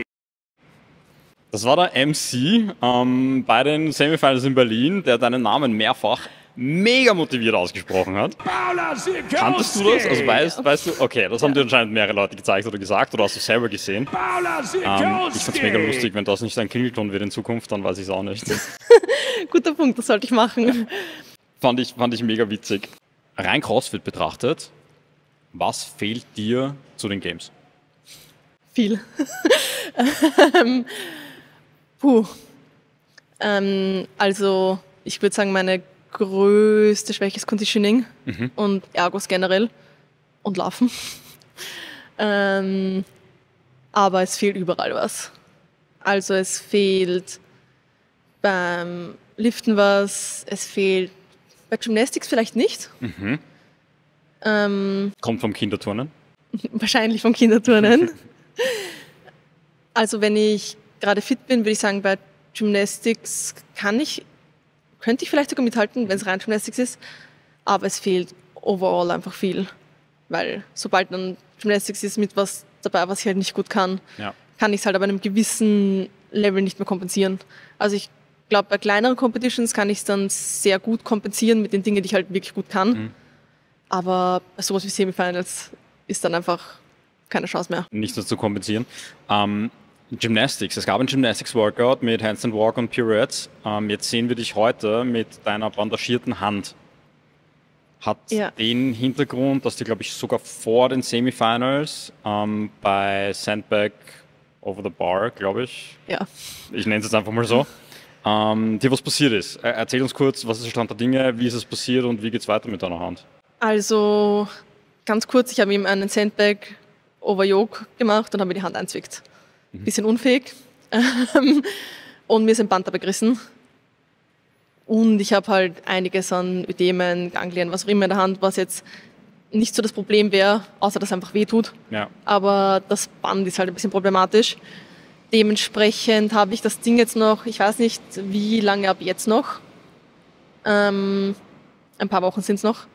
Speaker 1: Das war der M C ähm, bei den Semifinals in Berlin, der deinen Namen mehrfach mega motiviert ausgesprochen hat. Kanntest du das? Also weißt, weißt du, okay, das haben dir anscheinend mehrere Leute gezeigt oder gesagt oder hast du selber gesehen. Ähm, ich fand's mega lustig, wenn das nicht ein Klingelton wird in Zukunft, dann weiß ich es auch nicht.
Speaker 2: Guter Punkt, das sollte ich machen.
Speaker 1: Fand ich, fand ich mega witzig. Rein CrossFit betrachtet, was fehlt dir zu den Games?
Speaker 2: Viel. ähm, puh. Ähm, also, ich würde sagen, meine größte Schwäche ist Conditioning mhm. und Ergos generell und Laufen. ähm, aber es fehlt überall was. Also es fehlt beim Liften was, es fehlt bei Gymnastics vielleicht nicht.
Speaker 1: Mhm.
Speaker 2: Ähm,
Speaker 1: Kommt vom Kinderturnen?
Speaker 2: Wahrscheinlich vom Kinderturnen. Also wenn ich gerade fit bin, würde ich sagen, bei Gymnastics kann ich Könnte ich vielleicht sogar mithalten, wenn es rein Gymnastics ist, aber es fehlt overall einfach viel, weil sobald dann Gymnastics ist mit was dabei, was ich halt nicht gut kann, ja. kann ich es halt aber einem gewissen Level nicht mehr kompensieren. Also ich glaube, bei kleineren Competitions kann ich es dann sehr gut kompensieren mit den Dingen, die ich halt wirklich gut kann, mhm. aber bei sowas wie Semifinals ist dann einfach keine Chance mehr.
Speaker 1: Nichts mehr zu kompensieren. Ähm Gymnastics. Es gab ein Gymnastics-Workout mit Handstand Walk und Pirouettes. Ähm, jetzt sehen wir dich heute mit deiner bandagierten Hand. Hat ja. den Hintergrund, dass dir, glaube ich, sogar vor den Semifinals ähm, bei Sandbag over the bar, glaube ich,
Speaker 2: ja.
Speaker 1: ich nenne es jetzt einfach mal so, ähm, dir was passiert ist. Erzähl uns kurz, was ist der Stand der Dinge, wie ist es passiert und wie geht es weiter mit deiner Hand?
Speaker 2: Also, ganz kurz, ich habe ihm einen Sandbag over Yoke gemacht und habe mir die Hand einzwickt. Bisschen unfähig und mir ist ein Band dabei gerissen und ich habe halt einiges an Ödemen, Ganglien, was auch immer in der Hand, was jetzt nicht so das Problem wäre, außer dass es einfach weh tut.
Speaker 1: Ja.
Speaker 2: Aber das Band ist halt ein bisschen problematisch. Dementsprechend habe ich das Ding jetzt noch, ich weiß nicht wie lange ab jetzt noch, ähm, ein paar Wochen sind es noch,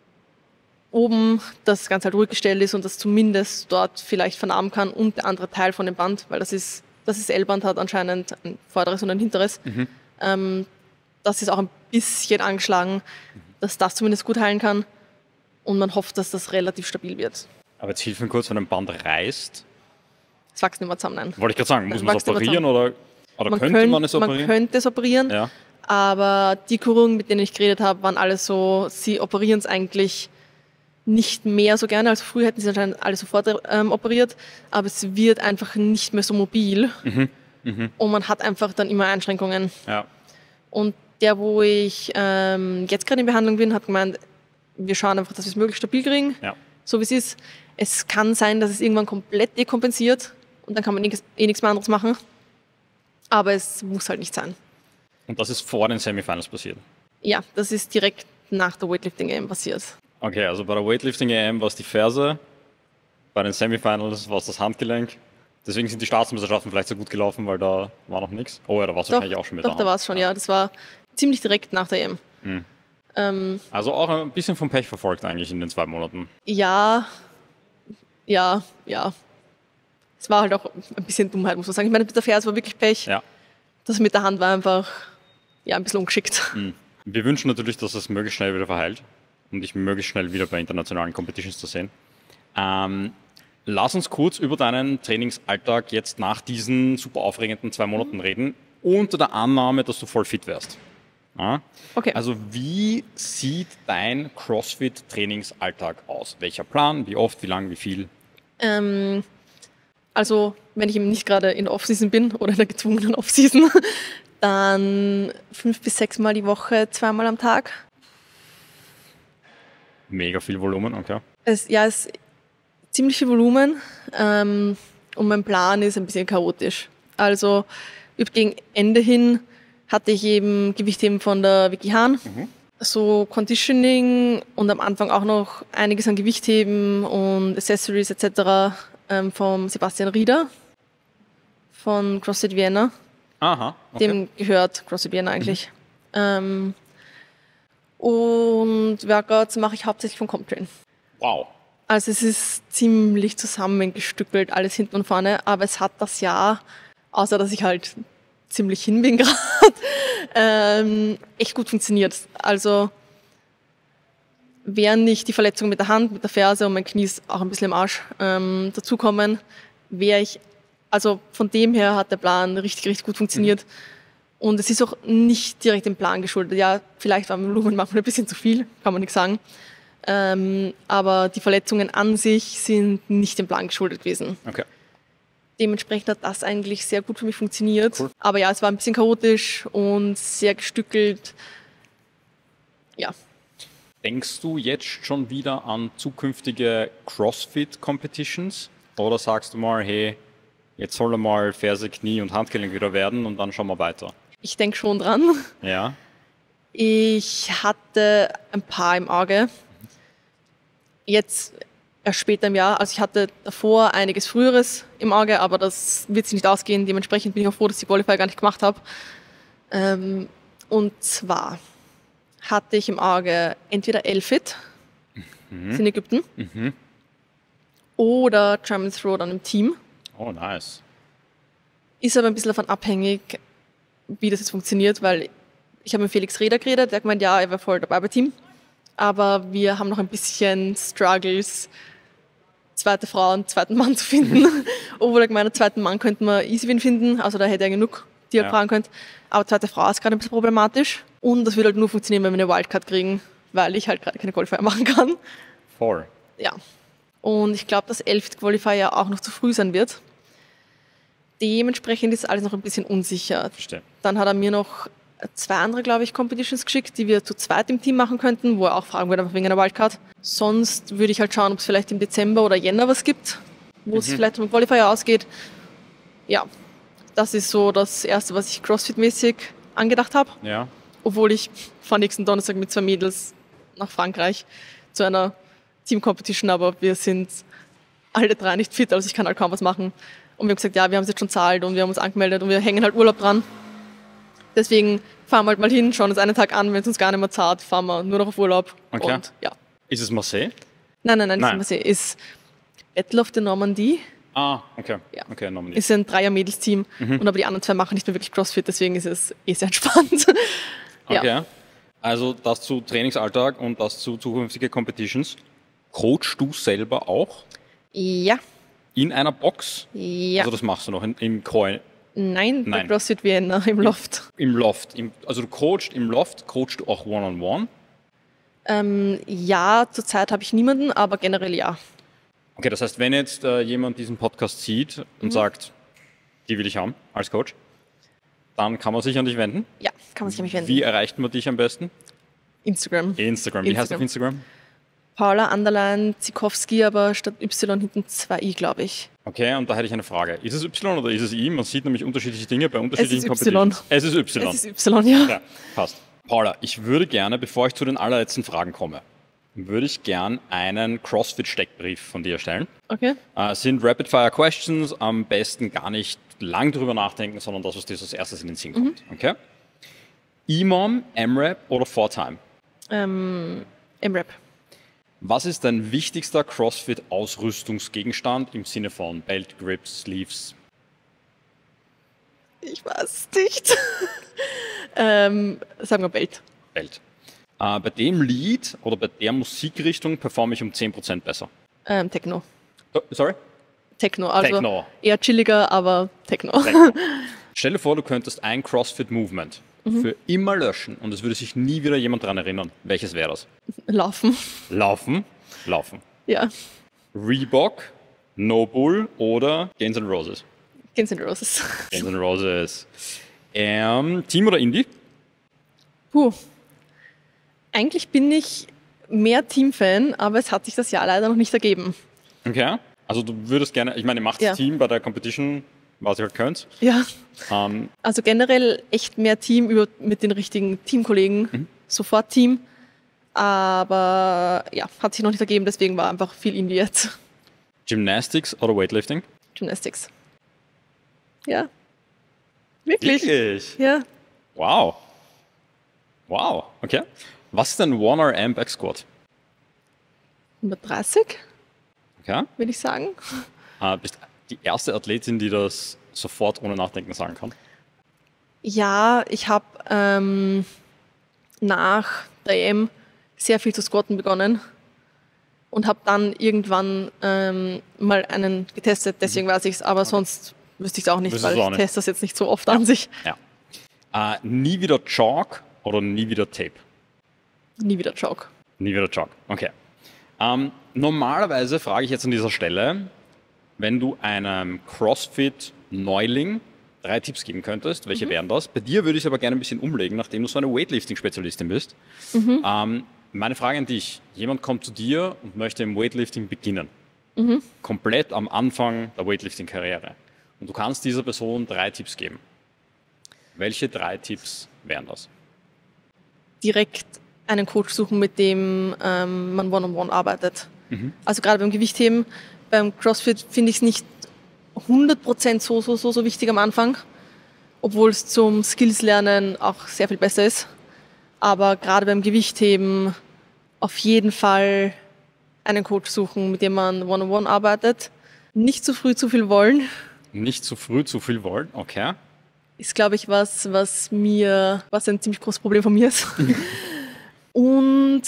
Speaker 2: oben, dass das Ganze halt ruhig gestellt ist und das zumindest dort vielleicht vernarben kann und der andere Teil von dem Band, weil das ist, das ist L-Band hat anscheinend ein vorderes und ein hinteres. Mhm. Ähm, das ist auch ein bisschen angeschlagen, dass das zumindest gut heilen kann und man hofft, dass das relativ stabil wird.
Speaker 1: Aber jetzt hilf mir kurz, wenn ein Band reißt.
Speaker 2: Es wächst nicht mehr zusammen, nein.
Speaker 1: Wollte ich gerade sagen, muss man es operieren oder, oder
Speaker 2: man
Speaker 1: könnte
Speaker 2: könnt,
Speaker 1: man es operieren?
Speaker 2: Man könnte es operieren,
Speaker 1: ja.
Speaker 2: aber die Chirurgen, mit denen ich geredet habe, waren alle so, sie operieren es eigentlich nicht mehr so gerne. Also früher hätten sie anscheinend alle sofort ähm, operiert, aber es wird einfach nicht mehr so mobil
Speaker 1: mhm. Mhm.
Speaker 2: und man hat einfach dann immer Einschränkungen.
Speaker 1: Ja.
Speaker 2: Und der, wo ich ähm, jetzt gerade in Behandlung bin, hat gemeint, wir schauen einfach, dass wir es möglichst stabil kriegen,
Speaker 1: ja.
Speaker 2: so wie es ist. Es kann sein, dass es irgendwann komplett dekompensiert und dann kann man eh nichts mehr anderes machen, aber es muss halt nicht sein.
Speaker 1: Und das ist vor den Semifinals passiert?
Speaker 2: Ja, das ist direkt nach der Weightlifting-E M passiert.
Speaker 1: Okay, also bei der Weightlifting-E M war es die Ferse, bei den Semifinals war es das Handgelenk. Deswegen sind die Staatsmeisterschaften vielleicht so gut gelaufen, weil da war noch nichts. Oh ja, da war es wahrscheinlich auch schon mit
Speaker 2: Doch, da war es schon, ja. Das war ziemlich direkt nach der E M.
Speaker 1: Mhm.
Speaker 2: Ähm,
Speaker 1: also auch ein bisschen vom Pech verfolgt eigentlich in den zwei Monaten.
Speaker 2: Ja, ja, ja. Es war halt auch ein bisschen Dummheit, muss man sagen. Ich meine, mit der Ferse war wirklich Pech.
Speaker 1: Ja.
Speaker 2: Das mit der Hand war einfach ja, ein bisschen ungeschickt.
Speaker 1: Mhm. Wir wünschen natürlich, dass es möglichst schnell wieder verheilt. Und dich möglichst schnell wieder bei internationalen Competitions zu sehen. Ähm, lass uns kurz über deinen Trainingsalltag jetzt nach diesen super aufregenden zwei Monaten reden, unter der Annahme, dass du voll fit wärst. Ja?
Speaker 2: Okay.
Speaker 1: Also wie sieht dein CrossFit-Trainingsalltag aus? Welcher Plan? Wie oft? Wie lang? Wie viel?
Speaker 2: Ähm, also wenn ich eben nicht gerade in der Offseason bin oder in der gezwungenen Offseason, dann fünf bis sechs Mal die Woche, zweimal am Tag.
Speaker 1: Mega viel Volumen, okay.
Speaker 2: Es, ja, es ist ziemlich viel Volumen ähm, und mein Plan ist ein bisschen chaotisch. Also gegen Ende hin hatte ich eben Gewichtheben von der Vicky Hahn, mhm. so Conditioning und am Anfang auch noch einiges an Gewichtheben und Accessories et cetera ähm, vom Sebastian Rieder von CrossFit Vienna.
Speaker 1: Aha, okay.
Speaker 2: Dem gehört CrossFit Vienna eigentlich. Mhm. Ähm, Und Workouts mache ich hauptsächlich von Comtrain.
Speaker 1: Wow.
Speaker 2: Also es ist ziemlich zusammengestückelt, alles hinten und vorne, aber es hat das Jahr, außer dass ich halt ziemlich hin bin gerade, ähm, echt gut funktioniert. Also wären nicht die Verletzung mit der Hand, mit der Ferse und mein Knie ist auch ein bisschen im Arsch ähm, dazukommen, wäre ich, also von dem her hat der Plan richtig, richtig gut funktioniert. Mhm. Und es ist auch nicht direkt dem Plan geschuldet. Ja, vielleicht war mein Volumen manchmal ein bisschen zu viel, kann man nicht sagen. Ähm, aber die Verletzungen an sich sind nicht dem Plan geschuldet gewesen.
Speaker 1: Okay.
Speaker 2: Dementsprechend hat das eigentlich sehr gut für mich funktioniert.
Speaker 1: Cool.
Speaker 2: Aber ja, es war ein bisschen chaotisch und sehr gestückelt. Ja.
Speaker 1: Denkst du jetzt schon wieder an zukünftige CrossFit-Competitions? Oder sagst du mal, hey, jetzt soll er mal Ferse, Knie und Handgelenk wieder werden und dann schauen wir weiter?
Speaker 2: Ich denke schon dran.
Speaker 1: Ja.
Speaker 2: Ich hatte ein paar im Auge. Jetzt erst später im Jahr. Also ich hatte davor einiges Früheres im Auge, aber das wird sich nicht ausgehen. Dementsprechend bin ich auch froh, dass ich die Qualifier gar nicht gemacht habe. Ähm, und zwar hatte ich im Auge entweder Elfit, mhm. das in Ägypten, mhm. oder German Throw dann im Team.
Speaker 1: Oh, nice.
Speaker 2: Ist aber ein bisschen davon abhängig, wie das jetzt funktioniert, weil ich habe mit Felix Reder geredet, der hat gemeint, ja, er wäre voll dabei bei Team. Aber wir haben noch ein bisschen Struggles, zweite Frau und zweiten Mann zu finden. Obwohl er gemeint hat, zweiten Mann könnten wir easy win finden, also da hätte er genug, die er
Speaker 1: ja.
Speaker 2: fragen könnte. Aber zweite Frau ist gerade ein bisschen problematisch. Und das wird halt nur funktionieren, wenn wir eine Wildcard kriegen, weil ich halt gerade keine Qualifier machen kann.
Speaker 1: Voll.
Speaker 2: Ja. Und ich glaube, dass elfte Qualifier auch noch zu früh sein wird. Dementsprechend ist alles noch ein bisschen unsicher.
Speaker 1: Verstehe.
Speaker 2: Dann hat er mir noch zwei andere, glaube ich, Competitions geschickt, die wir zu zweit im Team machen könnten, wo er auch fragen würde, einfach wegen einer Wildcard. Sonst würde ich halt schauen, ob es vielleicht im Dezember oder Jänner was gibt, wo mhm. es vielleicht um Qualifier ausgeht. Ja, das ist so das Erste, was ich CrossFit-mäßig angedacht habe.
Speaker 1: Ja.
Speaker 2: Obwohl ich fahre nächsten Donnerstag mit zwei Mädels nach Frankreich zu einer Team-Competition, aber wir sind alle drei nicht fit, also ich kann halt kaum was machen. Und wir haben gesagt, ja, wir haben es jetzt schon zahlt und wir haben uns angemeldet und wir hängen halt Urlaub dran. Deswegen fahren wir halt mal hin, schauen uns einen Tag an, wenn es uns gar nicht mehr zahlt, fahren wir nur noch auf Urlaub.
Speaker 1: Okay.
Speaker 2: Und, ja.
Speaker 1: Ist es Marseille?
Speaker 2: Nein, nein, nein,
Speaker 1: nein.
Speaker 2: Ist Marseille. Ist Battle of the Normandie.
Speaker 1: Ah, okay.
Speaker 2: Ja.
Speaker 1: Okay, Normandie.
Speaker 2: Ist ein Dreier-Mädels-Team mhm. und aber die anderen zwei machen nicht mehr wirklich CrossFit, deswegen ist es eh sehr entspannt.
Speaker 1: Ja. Okay. Also das zu Trainingsalltag und das zu zukünftige Competitions. Coachst du selber auch?
Speaker 2: Ja.
Speaker 1: In einer Box?
Speaker 2: Ja.
Speaker 1: Also das machst du noch in, im Coin?
Speaker 2: Nein, bei
Speaker 1: Nein.
Speaker 2: CrossFit Vienna im Loft.
Speaker 1: Im, im Loft. Im, also du coachst im Loft, coachst du auch One-on-One?
Speaker 2: Ähm, ja, zurzeit habe ich niemanden, aber generell ja.
Speaker 1: Okay, das heißt, wenn jetzt äh, jemand diesen Podcast sieht und mhm. sagt, die will ich haben als Coach, dann kann man sich an dich wenden?
Speaker 2: Ja, kann man sich an mich wenden.
Speaker 1: Wie erreicht man dich am besten?
Speaker 2: Instagram.
Speaker 1: Instagram. Wie
Speaker 2: Instagram.
Speaker 1: heißt du auf Instagram?
Speaker 2: Paula Underline Zikowski, aber statt Y hinten zwei I, glaube ich.
Speaker 1: Okay, und da hätte ich eine Frage. Ist es Y oder ist es I? Man sieht nämlich unterschiedliche Dinge bei unterschiedlichen
Speaker 2: es ist Y.
Speaker 1: Es ist Y.
Speaker 2: Es ist Y, ja.
Speaker 1: Ja, passt. Paula, ich würde gerne, bevor ich zu den allerletzten Fragen komme, würde ich gern einen CrossFit-Steckbrief von dir erstellen.
Speaker 2: Okay.
Speaker 1: Äh, es sind Rapid-Fire-Questions, am besten gar nicht lang drüber nachdenken, sondern das, was dir als erstes in den Sinn kommt. Mhm. Okay? E M O M, M RAP oder four time?
Speaker 2: Ähm, M RAP.
Speaker 1: Was ist dein wichtigster CrossFit-Ausrüstungsgegenstand im Sinne von Belt, Grips, Sleeves?
Speaker 2: Ich weiß nicht. ähm, sagen wir Belt.
Speaker 1: Belt. Äh, bei dem Lied oder bei der Musikrichtung performe ich um zehn Prozent besser.
Speaker 2: Ähm, Techno.
Speaker 1: Oh, sorry?
Speaker 2: Techno, also
Speaker 1: Techno.
Speaker 2: Eher chilliger, aber Techno.
Speaker 1: Techno. Stell dir vor, du könntest ein CrossFit-Movement mhm. für immer löschen und es würde sich nie wieder jemand daran erinnern. Welches wäre das?
Speaker 2: Laufen.
Speaker 1: Laufen? Laufen.
Speaker 2: Ja.
Speaker 1: Reebok, No Bull oder Guns N' Roses?
Speaker 2: Guns N' Roses.
Speaker 1: Guns N' Roses. Ähm, Team oder Indie?
Speaker 2: Puh. Eigentlich bin ich mehr Team-Fan, aber es hat sich das Jahr leider noch nicht ergeben.
Speaker 1: Okay. Also du würdest gerne, ich meine, ihr macht
Speaker 2: ja.
Speaker 1: Team bei der Competition, was ihr halt könnt.
Speaker 2: Ja.
Speaker 1: Ähm,
Speaker 2: also generell echt mehr Team über, mit den richtigen Teamkollegen. Mhm. Sofort Team. Aber ja, hat sich noch nicht ergeben, deswegen war einfach viel Indie jetzt.
Speaker 1: Gymnastics oder Weightlifting?
Speaker 2: Gymnastics. Ja. Wirklich?
Speaker 1: Wirklich?
Speaker 2: Ja.
Speaker 1: Wow. Wow, okay. Was ist ein one R M Back Squat?
Speaker 2: hundertdreißig,
Speaker 1: okay.
Speaker 2: würde ich sagen.
Speaker 1: Äh, bist die erste Athletin, die das sofort ohne Nachdenken sagen kann?
Speaker 2: Ja, ich habe ähm, nach der E M sehr viel zu squatten begonnen und habe dann irgendwann ähm, mal einen getestet, deswegen weiß ich es, aber okay. sonst wüsste ich es auch nicht, Wüsstest weil ich nicht. teste das jetzt nicht so oft ja. an sich.
Speaker 1: Ja. Äh, nie wieder Chalk oder nie wieder Tape?
Speaker 2: Nie wieder Chalk.
Speaker 1: Nie wieder Chalk, okay. Ähm, normalerweise frage ich jetzt an dieser Stelle, wenn du einem CrossFit-Neuling drei Tipps geben könntest, welche mhm. wären das? Bei dir würde ich es aber gerne ein bisschen umlegen, nachdem du so eine Weightlifting-Spezialistin bist. Mhm. Ähm, meine Frage an dich, jemand kommt zu dir und möchte im Weightlifting beginnen. Mhm. Komplett am Anfang der Weightlifting-Karriere. Und du kannst dieser Person drei Tipps geben. Welche drei Tipps wären das?
Speaker 2: Direkt einen Coach suchen, mit dem ähm, man One-on-One arbeitet. Mhm. Also gerade beim Gewichtheben, beim CrossFit finde ich es nicht hundert Prozent so, so, so, so wichtig am Anfang, obwohl es zum Skills-Lernen auch sehr viel besser ist. Aber gerade beim Gewichtheben auf jeden Fall einen Coach suchen, mit dem man One-on-One arbeitet. Nicht zu früh zu viel wollen.
Speaker 1: Nicht zu früh zu viel wollen, okay.
Speaker 2: Ist, glaube ich, was, was mir, was ein ziemlich großes Problem von mir ist. Und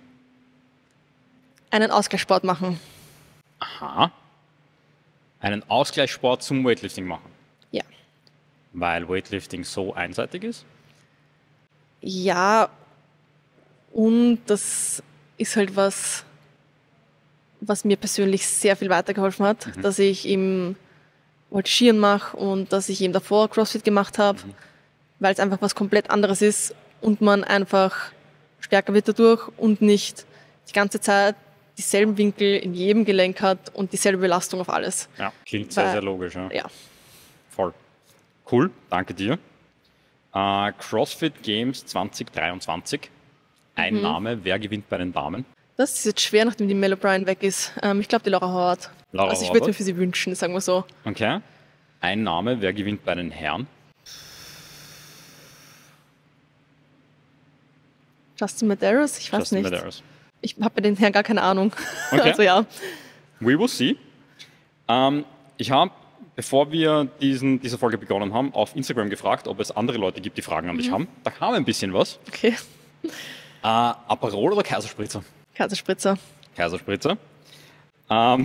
Speaker 2: einen Ausgleichssport machen.
Speaker 1: Aha. Einen Ausgleichssport zum Weightlifting machen?
Speaker 2: Ja.
Speaker 1: Weil Weightlifting so einseitig ist?
Speaker 2: Ja, und das ist halt was, was mir persönlich sehr viel weitergeholfen hat, mhm. dass ich im Voltigieren mache und dass ich eben davor CrossFit gemacht habe, mhm. weil es einfach was komplett anderes ist und man einfach stärker wird dadurch und nicht die ganze Zeit dieselben Winkel in jedem Gelenk hat und dieselbe Belastung auf alles.
Speaker 1: Ja, klingt sehr, weil, sehr logisch. Ja.
Speaker 2: ja.
Speaker 1: Voll. Cool, danke dir. Uh, CrossFit Games zwanzig dreiundzwanzig. Ein mhm. Name, wer gewinnt bei den Damen?
Speaker 2: Das ist jetzt schwer, nachdem die Mel O'Brien weg ist. Ähm, ich glaube, die Laura Howard.
Speaker 1: Laura
Speaker 2: also ich
Speaker 1: Howard.
Speaker 2: würde mir für sie wünschen, sagen wir so.
Speaker 1: Okay. Ein Name, wer gewinnt bei den Herren?
Speaker 2: Justin Medeiros? Ich weiß
Speaker 1: Justin
Speaker 2: nicht.
Speaker 1: Medeiros.
Speaker 2: Ich habe bei den Herren gar keine Ahnung.
Speaker 1: Okay.
Speaker 2: Also ja.
Speaker 1: We will see. Ähm, ich habe, bevor wir diesen, diese Folge begonnen haben, auf Instagram gefragt, ob es andere Leute gibt, die Fragen an dich mhm. haben. Da kam ein bisschen was.
Speaker 2: Okay.
Speaker 1: Äh, Aperol oder Kaiserspritzer?
Speaker 2: Kaiserspritzer.
Speaker 1: Kaiserspritzer. Ähm.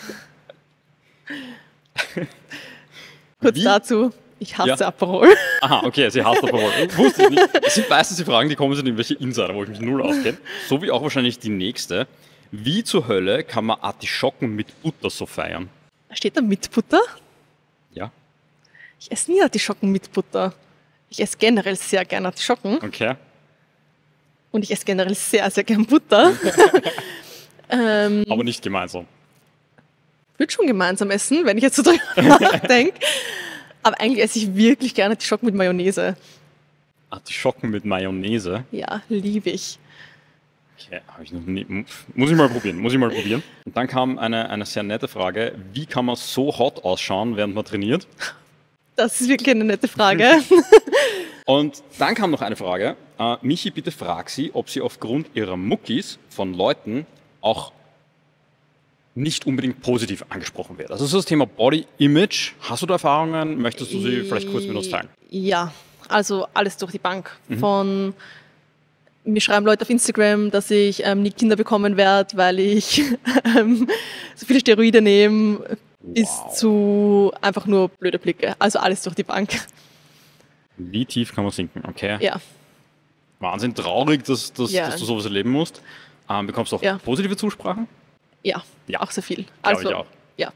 Speaker 2: Kurz
Speaker 1: Wie?
Speaker 2: dazu, ich hasse ja. Aperol.
Speaker 1: Aha, okay, sie hasst Aperol. Wusste ich nicht. Es sind meistens die Fragen, die kommen sind irgendwelche Insider, wo ich mich null auskenne. So wie auch wahrscheinlich die nächste. Wie zur Hölle kann man Artischocken mit Butter so feiern?
Speaker 2: Steht da mit Butter?
Speaker 1: Ja.
Speaker 2: Ich esse nie Artischocken mit Butter. Ich esse generell sehr gerne Artischocken.
Speaker 1: Okay.
Speaker 2: Und ich esse generell sehr, sehr gern Butter. ähm,
Speaker 1: Aber nicht gemeinsam.
Speaker 2: Ich würde schon gemeinsam essen, wenn ich jetzt so drüber nachdenke. Aber eigentlich esse ich wirklich gerne Artischocken mit Mayonnaise.
Speaker 1: Artischocken mit Mayonnaise?
Speaker 2: Ja, liebe ich.
Speaker 1: Okay, habe ich noch nie. Muss ich mal probieren, muss ich mal probieren. Und dann kam eine, eine sehr nette Frage. Wie kann man so hot ausschauen, während man trainiert?
Speaker 2: Das ist wirklich eine nette Frage.
Speaker 1: Und dann kam noch eine Frage. Uh, Michi, bitte frag sie, ob sie aufgrund ihrer Muckis von Leuten auch nicht unbedingt positiv angesprochen wird. Also so das Thema Body Image. Hast du da Erfahrungen? Möchtest du sie vielleicht kurz mit uns teilen?
Speaker 2: Ja, also alles durch die Bank. Mhm. Von mir schreiben Leute auf Instagram, dass ich ähm, nie Kinder bekommen werde, weil ich ähm, so viele Steroide nehme, wow. bis zu einfach nur blöde Blicke. Also alles durch die Bank.
Speaker 1: Wie tief kann man sinken? Okay.
Speaker 2: Ja.
Speaker 1: Wahnsinn, traurig, dass, dass,
Speaker 2: ja.
Speaker 1: dass du sowas erleben musst. Ähm, bekommst du auch
Speaker 2: ja.
Speaker 1: positive Zusprachen?
Speaker 2: Ja, ja, auch sehr viel.
Speaker 1: Glaube
Speaker 2: also,
Speaker 1: ich auch.
Speaker 2: Ja.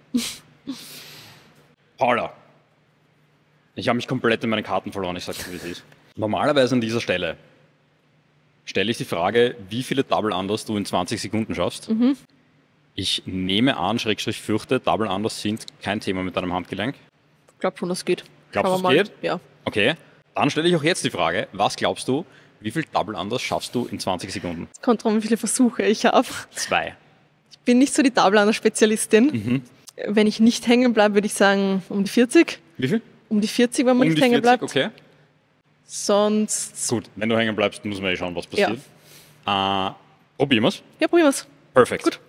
Speaker 1: Paula, ich habe mich komplett in meine Karten verloren, ich sage dir, wie es ist. Normalerweise an dieser Stelle stelle ich die Frage, wie viele Double Unders du in zwanzig Sekunden schaffst. Mhm. Ich nehme an, Schrägstrich fürchte, Double Unders sind kein Thema mit deinem Handgelenk.
Speaker 2: Ich glaube schon, das geht.
Speaker 1: Glaubst du, es geht?
Speaker 2: Ja.
Speaker 1: Okay, dann stelle ich auch jetzt die Frage, was glaubst du, wie viel Double Unders schaffst du in zwanzig Sekunden?
Speaker 2: Es kommt darum, wie viele Versuche ich habe.
Speaker 1: Zwei.
Speaker 2: Ich bin nicht so die Double Under Spezialistin.
Speaker 1: Mhm.
Speaker 2: Wenn ich nicht hängen bleibe, würde ich sagen um die vierzig.
Speaker 1: Wie viel?
Speaker 2: Um die vierzig, wenn man
Speaker 1: um
Speaker 2: nicht hängen bleibt.
Speaker 1: Okay.
Speaker 2: Sonst...
Speaker 1: Gut, wenn du hängen bleibst, muss man eh schauen, was passiert. Ja. Äh, probieren wir's?
Speaker 2: Ja, probieren wir's.
Speaker 1: Perfekt.
Speaker 2: Gut.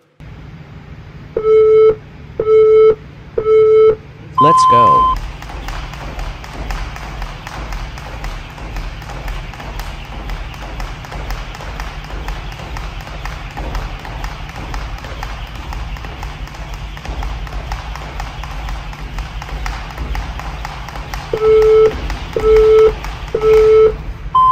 Speaker 3: Let's go.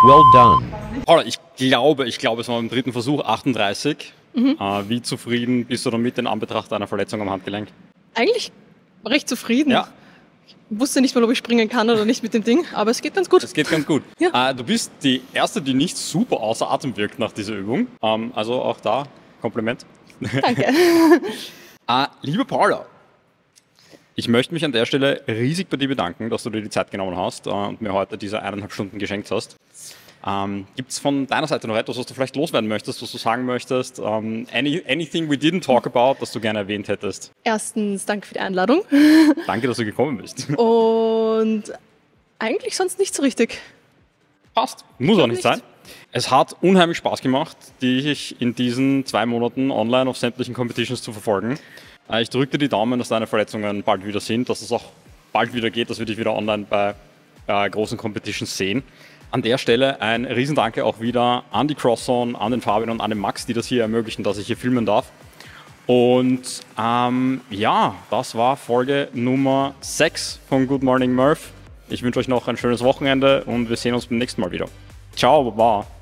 Speaker 3: Well done.
Speaker 1: Paula, ich glaube, ich glaube, es war beim dritten Versuch achtunddreißig. Mhm. Äh, wie zufrieden bist du damit in Anbetracht einer Verletzung am Handgelenk?
Speaker 2: Eigentlich recht zufrieden.
Speaker 1: Ja.
Speaker 2: Ich wusste nicht mal, ob ich springen kann oder nicht mit dem Ding, aber es geht ganz gut.
Speaker 1: Es geht ganz gut.
Speaker 2: Ja.
Speaker 1: Äh, du bist die Erste, die nicht super außer Atem wirkt nach dieser Übung. Ähm, also auch da Kompliment.
Speaker 2: Danke.
Speaker 1: äh, liebe Paula, ich möchte mich an der Stelle riesig bei dir bedanken, dass du dir die Zeit genommen hast äh, und mir heute diese eineinhalb Stunden geschenkt hast. Ähm, Gibt es von deiner Seite noch etwas, was du vielleicht loswerden möchtest, was du sagen möchtest? Um, any, anything we didn't talk about, das du gerne erwähnt hättest?
Speaker 2: Erstens, danke für die Einladung.
Speaker 1: Danke, dass du gekommen bist.
Speaker 2: Und eigentlich sonst nicht so richtig.
Speaker 1: Passt, muss auch nicht
Speaker 2: nicht.
Speaker 1: sein. Es hat unheimlich Spaß gemacht, dich in diesen zwei Monaten online auf sämtlichen Competitions zu verfolgen. Äh, ich drücke dir die Daumen, dass deine Verletzungen bald wieder sind, dass es auch bald wieder geht, dass wir dich wieder online bei äh, großen Competitions sehen. An der Stelle ein Riesendanke auch wieder an die Crosszone, an den Fabian und an den Max, die das hier ermöglichen, dass ich hier filmen darf. Und ähm, ja, das war Folge Nummer sechs von Good Morning Murph. Ich wünsche euch noch ein schönes Wochenende und wir sehen uns beim nächsten Mal wieder. Ciao, baba.